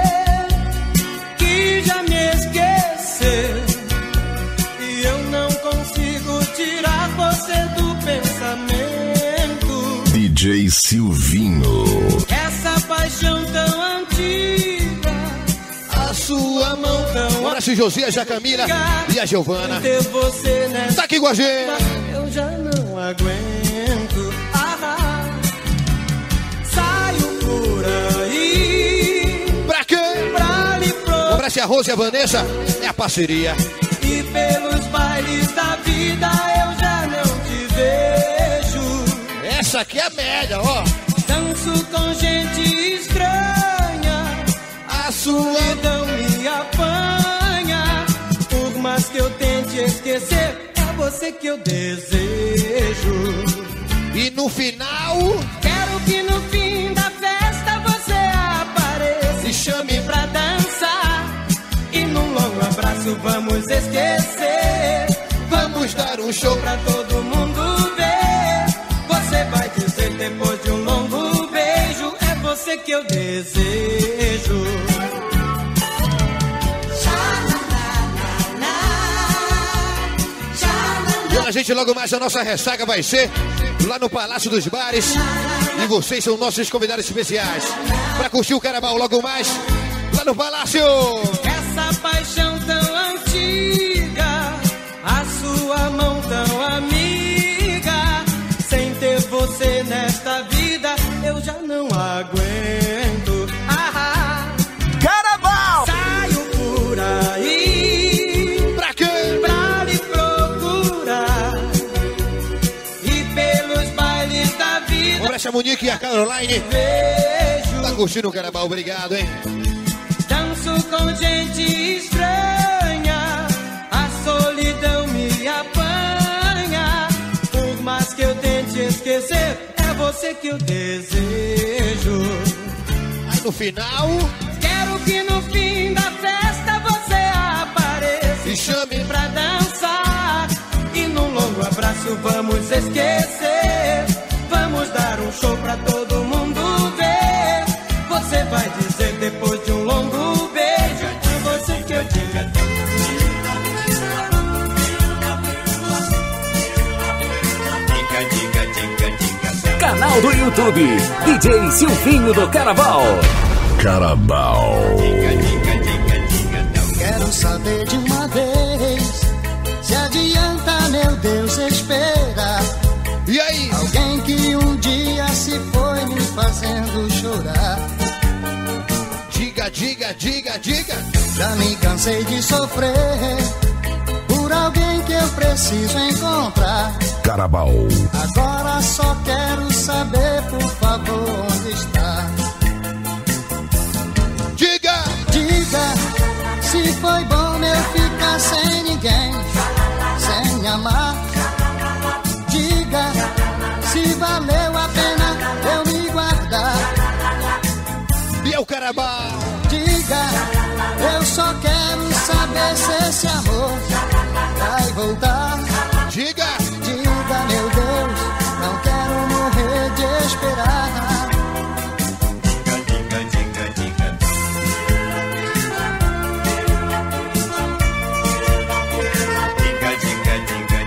Que já me esqueceu. E eu não consigo tirar você do pensamento. D J Silvinho. Essa paixão tão antiga, a sua mão tão Um abraço, Josias, a Camila e a Giovana. ter você nessa... Tá aqui com a gente. Eu já não aguento. Ah, saio por aí. Pra quê? Pra lhe pro... Um abraço, a Rose e a Vanessa. É a parceria. E pelos bailes da vida eu já não te vejo. Essa aqui é a média, ó. Danço com gente estranha, a solidão me apanha. Por mais que eu tente esquecer, é você que eu desejo. E no final, quero que no fim da festa você apareça e chame pra dançar. E num longo abraço vamos esquecer. Vamos dar um show pra todo mundo ver. Você vai dizer depois de um longo beijo, é você que eu desejo. E a gente logo mais a nossa ressaca vai ser lá no Palácio dos Bares. E vocês são nossos convidados especiais pra curtir o Carnaval logo mais lá no Palácio. Essa paixão tão antiga, a sua mão tão amiga. Sem ter você nesta vida, eu já não aguento. Ah, Carnaval! Saio por aí. Pra quê? Pra lhe procurar. E pelos bailes da vida. Um abraço a Monique e a Caroline. Vejo. Tá curtindo o Carnaval, obrigado, hein? Danço com gente estranha, a solidão me apanha. Por mais que eu tente esquecer, é você que eu desejo. Aí no final, quero que no fim da festa você apareça e chame pra dançar. E num longo abraço vamos esquecer. Vamos dar um show pra todo mundo ver. Você vai dizer depois de um longo beijo, é você que eu digo. Canal do YouTube, D J Silvinho do Carnaval. Carnaval. Quero saber de uma vez, se adianta, meu Deus, esperar. E aí? Alguém que um dia se foi me fazendo chorar. Diga, diga, diga, diga. Já me cansei de sofrer por alguém que eu preciso encontrar. Carnaval. Agora só quero saber, por favor, onde está. Diga! Diga se foi bom eu ficar sem ninguém, sem amar. Diga se valeu a pena eu me guardar. E é o Carnaval. Diga, eu só quero saber se esse amor vai voltar. Diga, diga, meu Deus, não quero morrer de esperar. Diga, diga, diga, diga, diga, diga,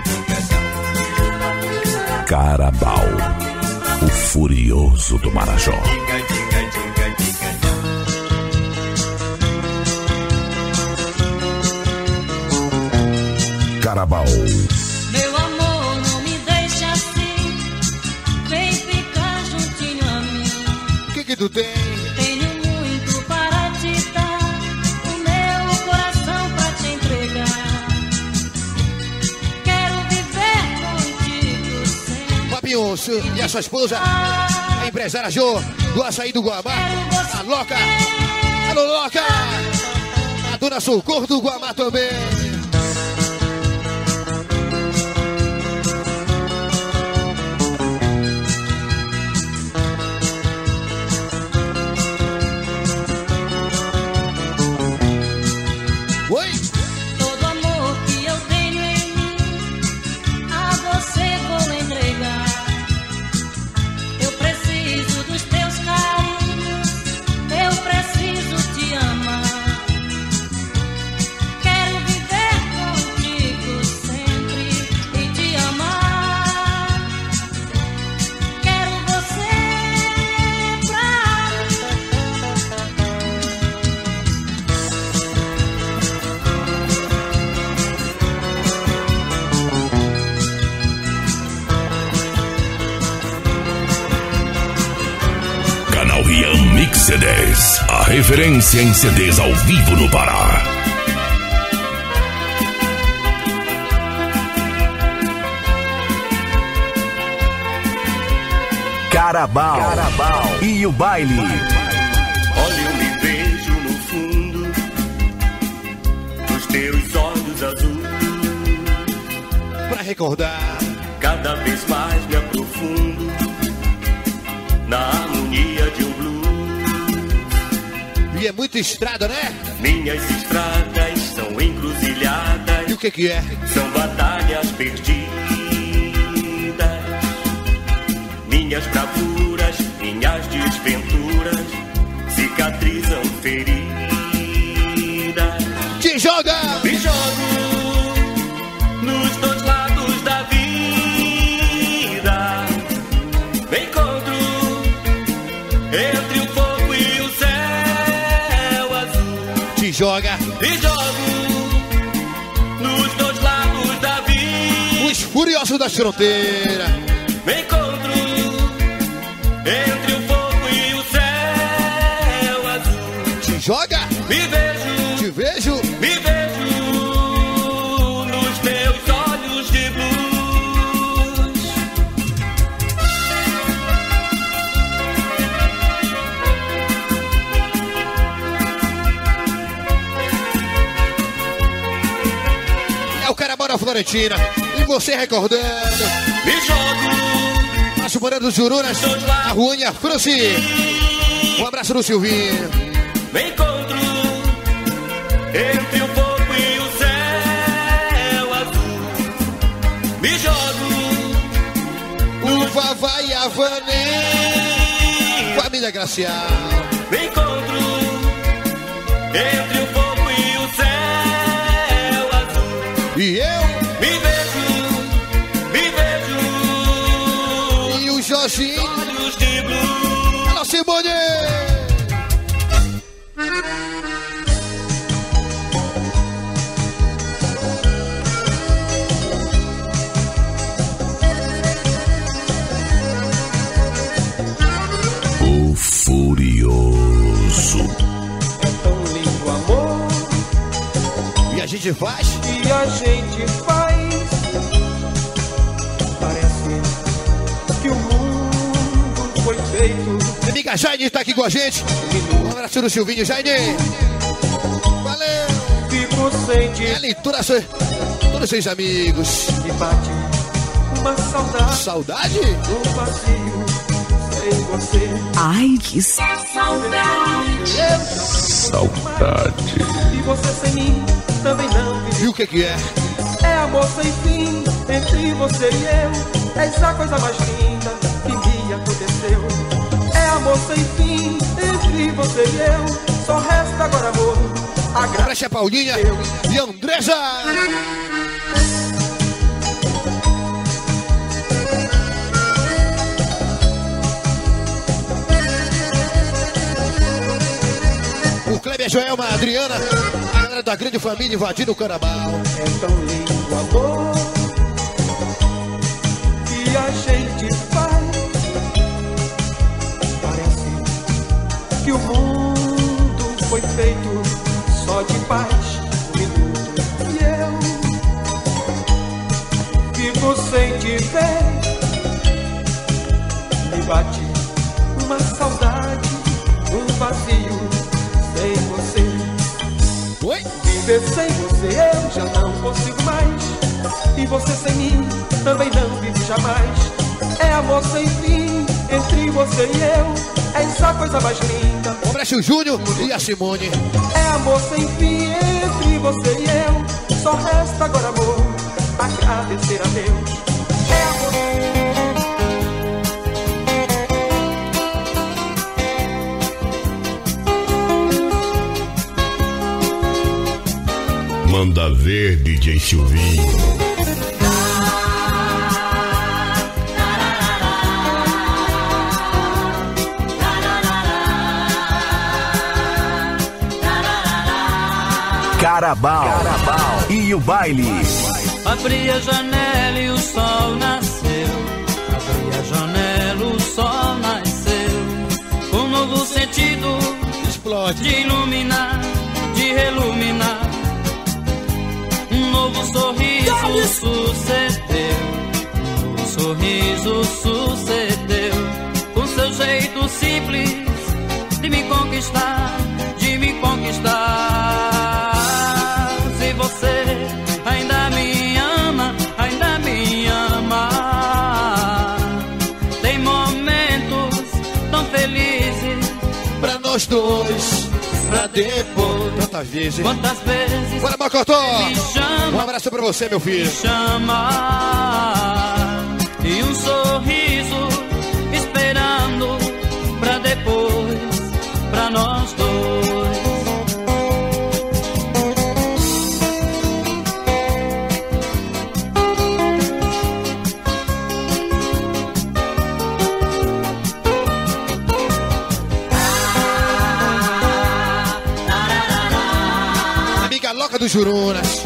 diga. Carnaval, o furioso do Marajó. Diga, diga, diga, diga. Carnaval. Meu amor, não me deixe assim. Vem ficar junto marido tem. Tenho muito para te dar, o meu coração pra te entregar. Quero viver contigo sempre. Fabinho e a sua esposa, a empresária Jô, do Açaí do Guamá, a Loca, alô Loca, a dona Socorro do Guamá também. Oi! Todo amor que eu tenho em mim, a você vou entregar. Eu preciso dos teus carinhos, eu preciso te amar. Quero viver contigo sempre e te amar. Quero você pra Canal Rian Mix C Ds, a referência em C Ds ao vivo no Pará. Carabao, Carabao e o baile. Olha, eu me vejo no fundo dos teus olhos azuis. Pra recordar, cada vez mais me aprofundo na harmonia de um blues. e é muita estrada, né? Minhas estradas são encruzilhadas. E o que que é? São batalhas perdidas. Minhas bravuras, minhas desventuras cicatrizam feridas. Te joga! Me jogo nos dois lados da vida. Me encontro entre o fogo e o céu azul. Te joga! Me jogo nos dois lados da vida. Os furiosos das fronteiras. Me encontro entre o fogo e o céu azul. Te joga! Me vejo, te vejo, me vejo nos teus olhos de luz. É o Carabao da Florentina. E você recordando. Me jogo. Márcio Moreira dos Jurunas, a Ruane e a Franci. Um abraço do Silvinho. Me encontro entre o fogo e o céu azul. Me jogo. O Vavá e a Vané. Família Gracial. Me encontro entre o fogo e o céu azul. E eu me vejo, me vejo. E o Jorginho. Olhos de blue. Alô, Simone. O Furioso. É tão lindo o amor. E a gente faz? E a gente faz. Parece que o mundo foi feito. Amiga Jaine está aqui com a gente. Um abraço do Silvinho, Jaine. Valeu. Fico sem ela e toda sua, todos os seus amigos. E bate uma saudade. Saudade? Um vazio sem você. Ai, que saudade. Saudade. E você sem mim também não vive. E o que que é? É amor sem fim entre você e eu. Essa a coisa mais linda que me aconteceu. É amor sem fim entre você e eu. Só resta agora amor. Abraça a Paulinha e a Andresa. O Kleber, Joelma, a Adriana, a galera da grande família invadindo o Carabao. É tão lindo o amor que a gente faz. Parece Vivo sem te ver. Me bate uma saudade, um vazio sem você. Oi? Viver sem você eu já não consigo mais. E você sem mim também não vive jamais. É amor sem fim entre você e eu. É essa coisa mais linda. Um abraço o Júnior e a Simone. É amor sem fim entre você e eu. Só resta agora amor, agradecer a Deus. É amor. Manda ver, D J Silvinho. Carabao. Carabao e o baile. Abri a janela e o sol nasceu. Abri a janela, o sol nasceu. Um novo sentido explode de iluminar, de reluminar. Um novo sorriso sucedeu. Um novo sorriso sucedeu. Com seu jeito simples de me conquistar, de me conquistar. Se você ainda me ama, ainda me ama. Tem momentos tão felizes pra nós dois, pra depois. Tantas vezes. Quantas vezes? Bora, Mocotó! Me chama, um abraço pra você, meu filho. Me chama. E um sorriso esperando pra depois, pra nós dois. Amiga louca dos Jurunas.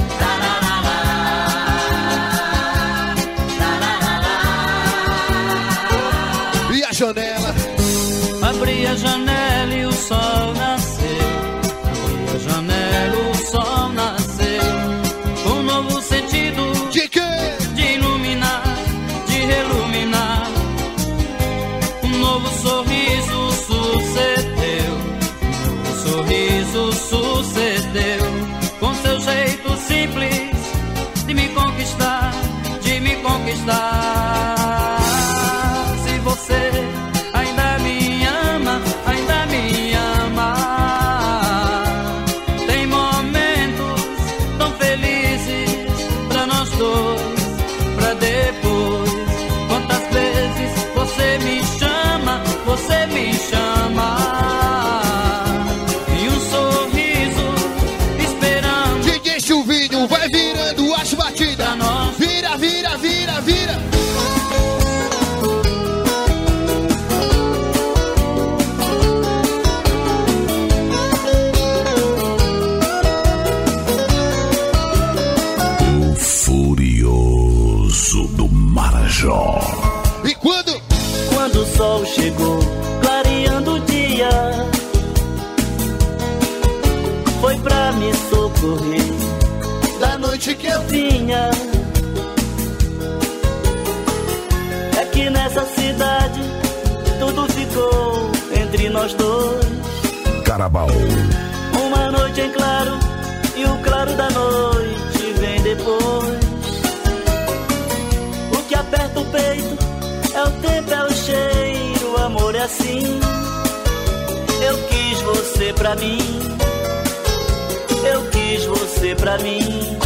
E a janela. Abri a janela e o sol nasceu. Abri a janela, o sol nasceu. Um novo sentido de quê? De iluminar, de reluminar. Um novo sorriso sucedeu. Um novo sorriso sucedeu. Com seu jeito simples de me conquistar, de me conquistar. Se você ainda me ama, ainda me ama. Tem momentos tão felizes pra nós dois, pra depois. Quantas vezes você me chama, você me chama. E um sorriso esperando. D J Silvinho vai virando as batidas. Vira, vira, vira, vira. O Furioso do Marajó. E quando? Quando o sol chegou, clareando o dia, foi pra me socorrer da noite que eu vinha. É que nessa cidade tudo ficou entre nós dois. Carabao. Uma noite em claro e o claro da noite vem depois. O que aperta o peito é o tempo, é o cheiro, o amor é assim. Eu quis você pra mim, eu quis você pra mim.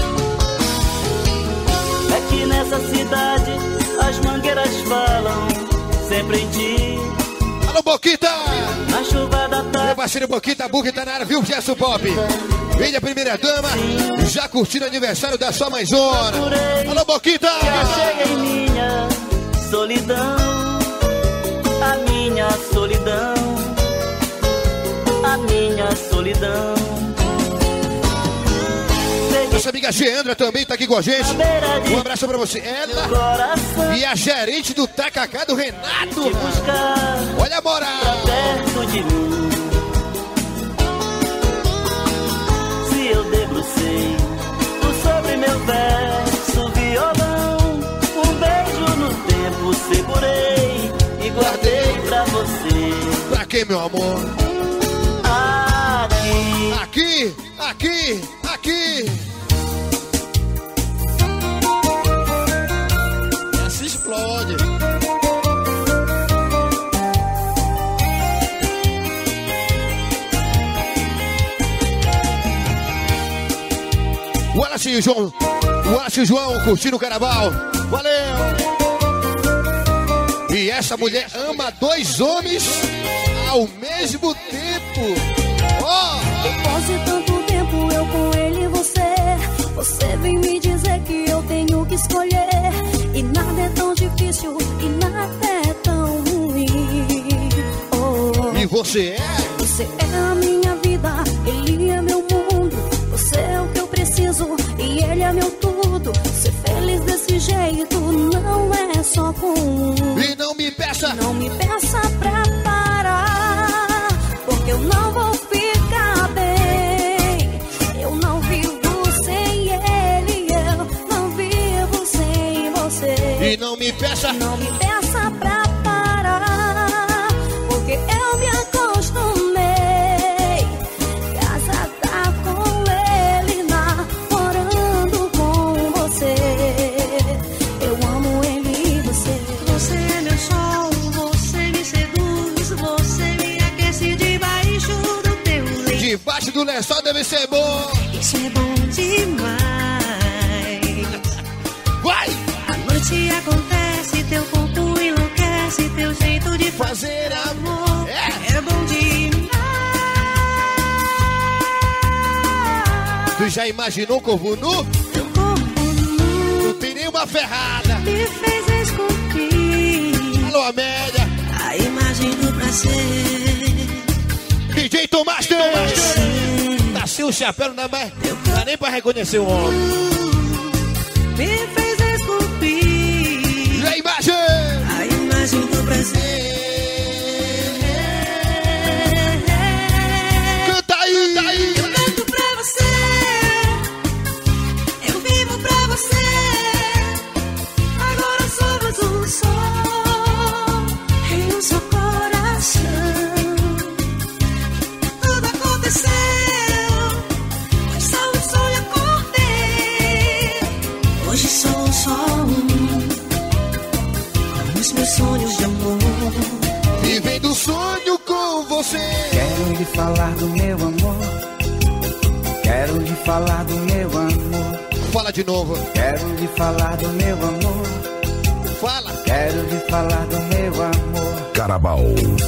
É que nessa cidade as mangueiras falam sempre em ti. Alô, Boquita! Na chuva da tarde. Meu parceiro Boquita, Boquita tá na área, viu? Gesso Pop. Vem a primeira dama, já curtindo o aniversário da sua mãezona. Alô, Boquita! Chega em minha solidão, a minha solidão, a minha solidão. Nossa amiga Geandra também tá aqui com a gente. Um abraço pra você. Ela e a gerente do Tacacá do Renato. Olha a moral. Perto de mim. Se eu debrucei sobre meu verso violão, segurei e guardei pra você. Pra quem, meu amor? Aqui, aqui, aqui, aqui. Essa explode. O Wallace e o João, o Wallace e o João curtindo o carnaval. Valeu! E essa mulher ama dois homens ao mesmo tempo. Oh! Depois de tanto tempo eu com ele e você, você vem me dizer que eu tenho que escolher. E nada é tão difícil e nada é tão ruim. Oh. E você é? Você é a minha vida, ele é meu mundo. Você é o que eu preciso e ele é meu tudo. Ser feliz desse jeito não é só com um. E não me peça, não me peça pra parar, porque eu não vou ficar bem. Eu não vivo sem ele, eu não vivo sem você. E não me peça, não me peça pra parar, porque eu me acostumei. Casada com ele, namorando com você. Eu amo ele e você. Você é meu sol, você me seduz, você me aquece debaixo do teu leito. Debaixo do lençol deve ser bom. Isso é bom demais. Vai! A noite acontece, teu corpo enlouquece, teu jeito de fazer amor é, é bom demais. Tu já imaginou o corpo nu? Teu corpo nu não tem nenhuma ferrada. Me fez esculpir. Alô, Amélia. A imagem do prazer. D J Tomás, tá sem o chapéu, não dá mais, não dá nem pra reconhecer o homem. Me fez esculpir. E a imagem? A imagem do prazer. Canta aí, canta aí. Eu canto pra você, eu vivo pra você. Agora somos um só em um só coração. Tudo aconteceu, mas só um sonho acordei. Hoje sou só um, com os meus sonhos de amor. Vivendo sonho com você. Quero lhe falar do meu amor. Quero lhe falar do meu amor. Fala de novo. Quero lhe falar do meu amor. Fala. Quero lhe falar do meu amor. Carabao.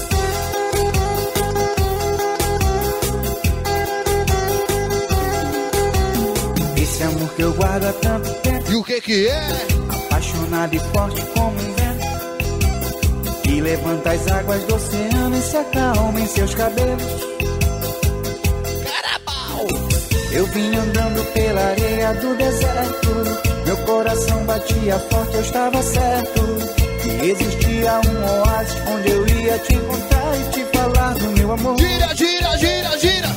Esse amor que eu guardo há tanto tempo. E o que que é? Apaixonado e forte como um vento, que levanta as águas do oceano e se acalma em seus cabelos. Carabao! Eu vim andando pela areia do deserto, meu coração batia forte, eu estava certo que existia um oásis onde eu ia te encontrar e te falar do meu amor. Gira, gira, gira, gira.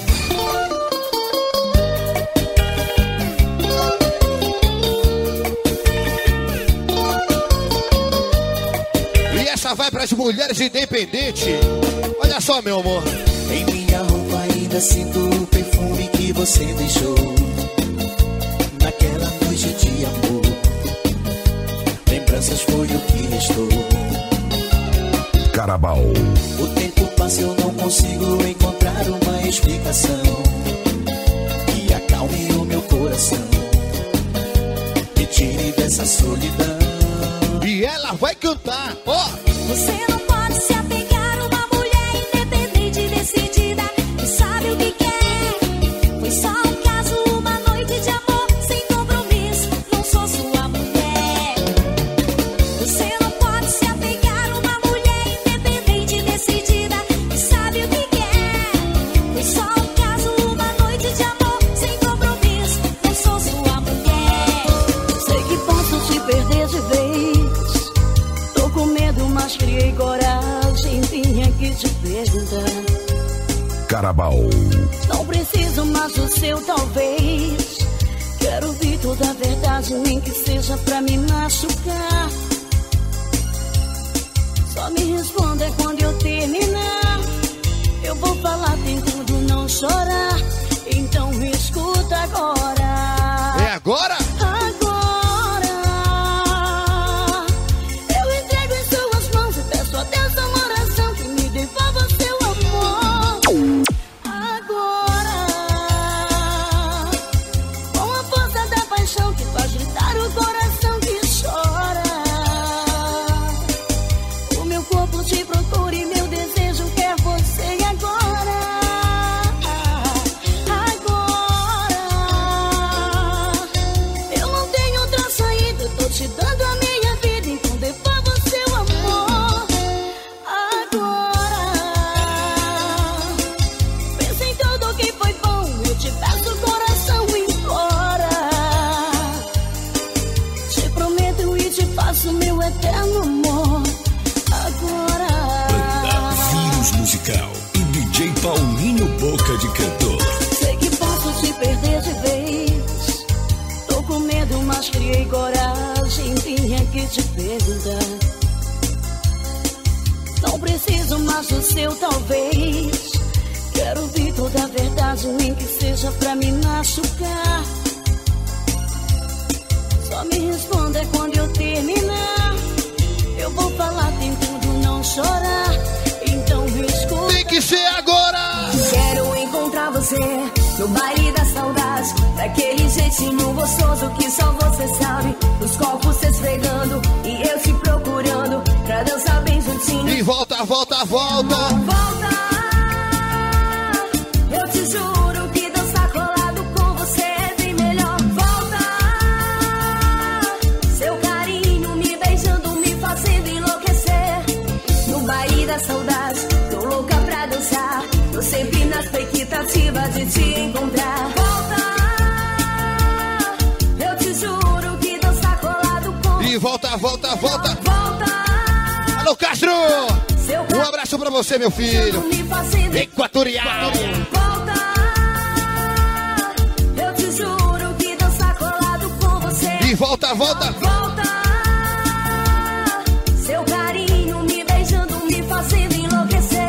E essa vai para as mulheres independentes. Olha só, meu amor. Em minha roupa ainda sinto o perfume que você deixou naquela noite de amor. Lembranças foi o que restou. Carabao. O tempo passa, eu não consigo encontrar uma explicação que acalme o meu coração, me tire dessa solidão. E ela vai cantar, ó. Oh. Você não pode se apegar a uma mulher independente e decidida, que sabe o que quer. Foi só um caso, uma noite de amor sem compromisso, não sou sua mulher. Você não pode se apegar a uma mulher independente e decidida, que sabe o que quer. Foi só um caso, uma noite de amor sem compromisso, não sou sua mulher. Sei que posso te perder de vez, tô com medo, mas criei coragem, vim aqui te perguntar. Carabao. Não preciso mais do seu talvez, quero ouvir toda a verdade, nem que seja pra me machucar. Só me responda quando eu terminar. Eu vou falar tentando não chorar. Então me escuta agora. É agora? Agora eu entrego em suas mãos e peço a Deus uma oração que me devolva seu amor. Agora, com a força da paixão que faz gritar o coração que chora, o meu corpo te procura e meu desejo quer você agora. Agora, eu não tenho outra saída, tô te dando a minha vida, então devolva seu amor. Agora, pensa em tudo que foi bom, eu te peço o coração embora. Te prometo e te faço meu eterno amor. Agora, Vírus Musical e D J Paulinho Boca de Cantor. sei que posso te perder de vez. Tô com medo, mas criei coragem. Vim aqui te perguntar. Não preciso mais do seu talvez. Quero ouvir toda a verdade, nem que seja pra me machucar. Só me responda quando eu terminar. Eu vou falar tentando não chorar. Então me escuta. Tem que ser agora! Quero encontrar você no baile da saudade, daquele jeitinho gostoso que só você sabe. Os copos se esfregando e eu te procurando pra dançar bem juntinho. E volta, volta, volta! Volta! Eu te juro que dançar colado com você é bem melhor. Volta! Seu carinho me beijando, me fazendo enlouquecer. No baile da saudade, tô louca pra dançar. Tô sempre na expectativa de te encontrar. Volta! Eu te juro que dançar colado com E volta, volta, volta! Volta! Alô, Castro! Um abraço pra você, meu filho! Me fazendo Equatorial! Volta! Eu te juro que dançar colado com você. E volta, volta! Volta! Seu carinho me beijando, me fazendo enlouquecer.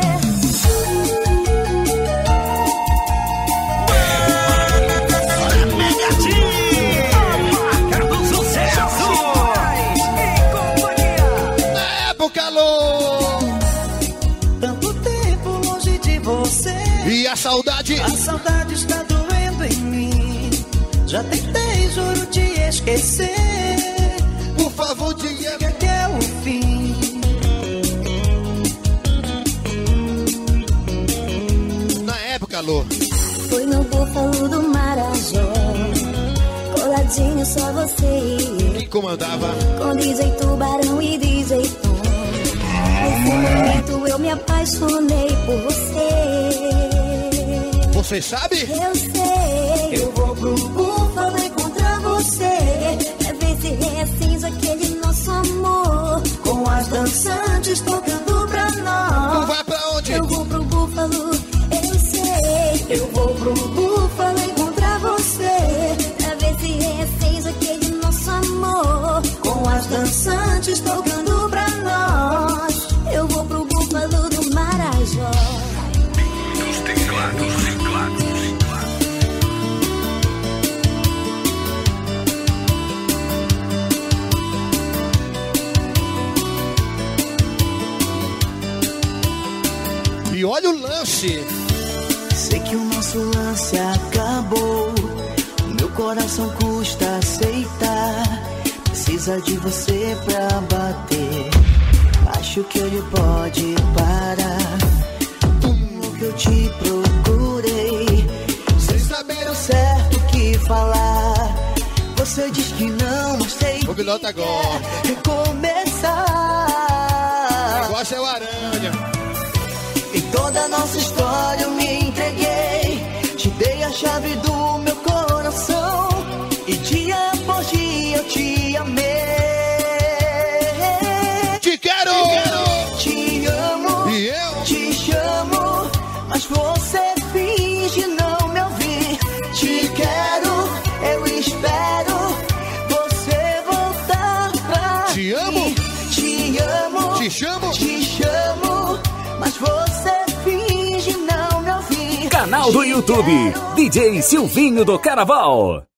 Tanto tempo longe de você. E a saudade? A saudade está doendo em mim. Já tentei, juro, te esquecer. Por favor, diga que é o fim. Na época, Lô. Foi no búfalo do Marajó, coladinho só você e eu. Quem comandava? Com D J Tubarão e D J Tom. Nesse momento eu me apaixonei por você. Você sabe? Eu sei. Eu vou pro búfalo encontrar você. Pra ver se reacende aquele nosso amor. Com as dançantes tocando pra nós. Tu vai pra onde? Eu vou pro búfalo, eu sei. Eu vou pro búfalo encontrar você. Pra ver se reacende aquele nosso amor. Com as dançantes tocando pra nós. Eu vou pro búfalo do Marajó. Os teclados, teclados, teclados. E olha o lance. Sei que o nosso lance acabou. O meu coração custa aceitar. Precisa de você pra bater. Acho que ele pode parar. Como que eu te procurei, sem saber o certo que falar. Você diz que não, mas sei o piloto agora. Recomeçar. O negócio é o aranha. Em toda a nossa história eu me entreguei. Te dei a chave do meu coração. E dia após dia eu te amei. Te quero! Te amo! E eu? Te chamo, mas você finge não me ouvir. Te quero, eu espero você voltar pra Te amo? mim. Te amo, Te chamo? Te Canal do YouTube, D J Silvinho do Carnaval.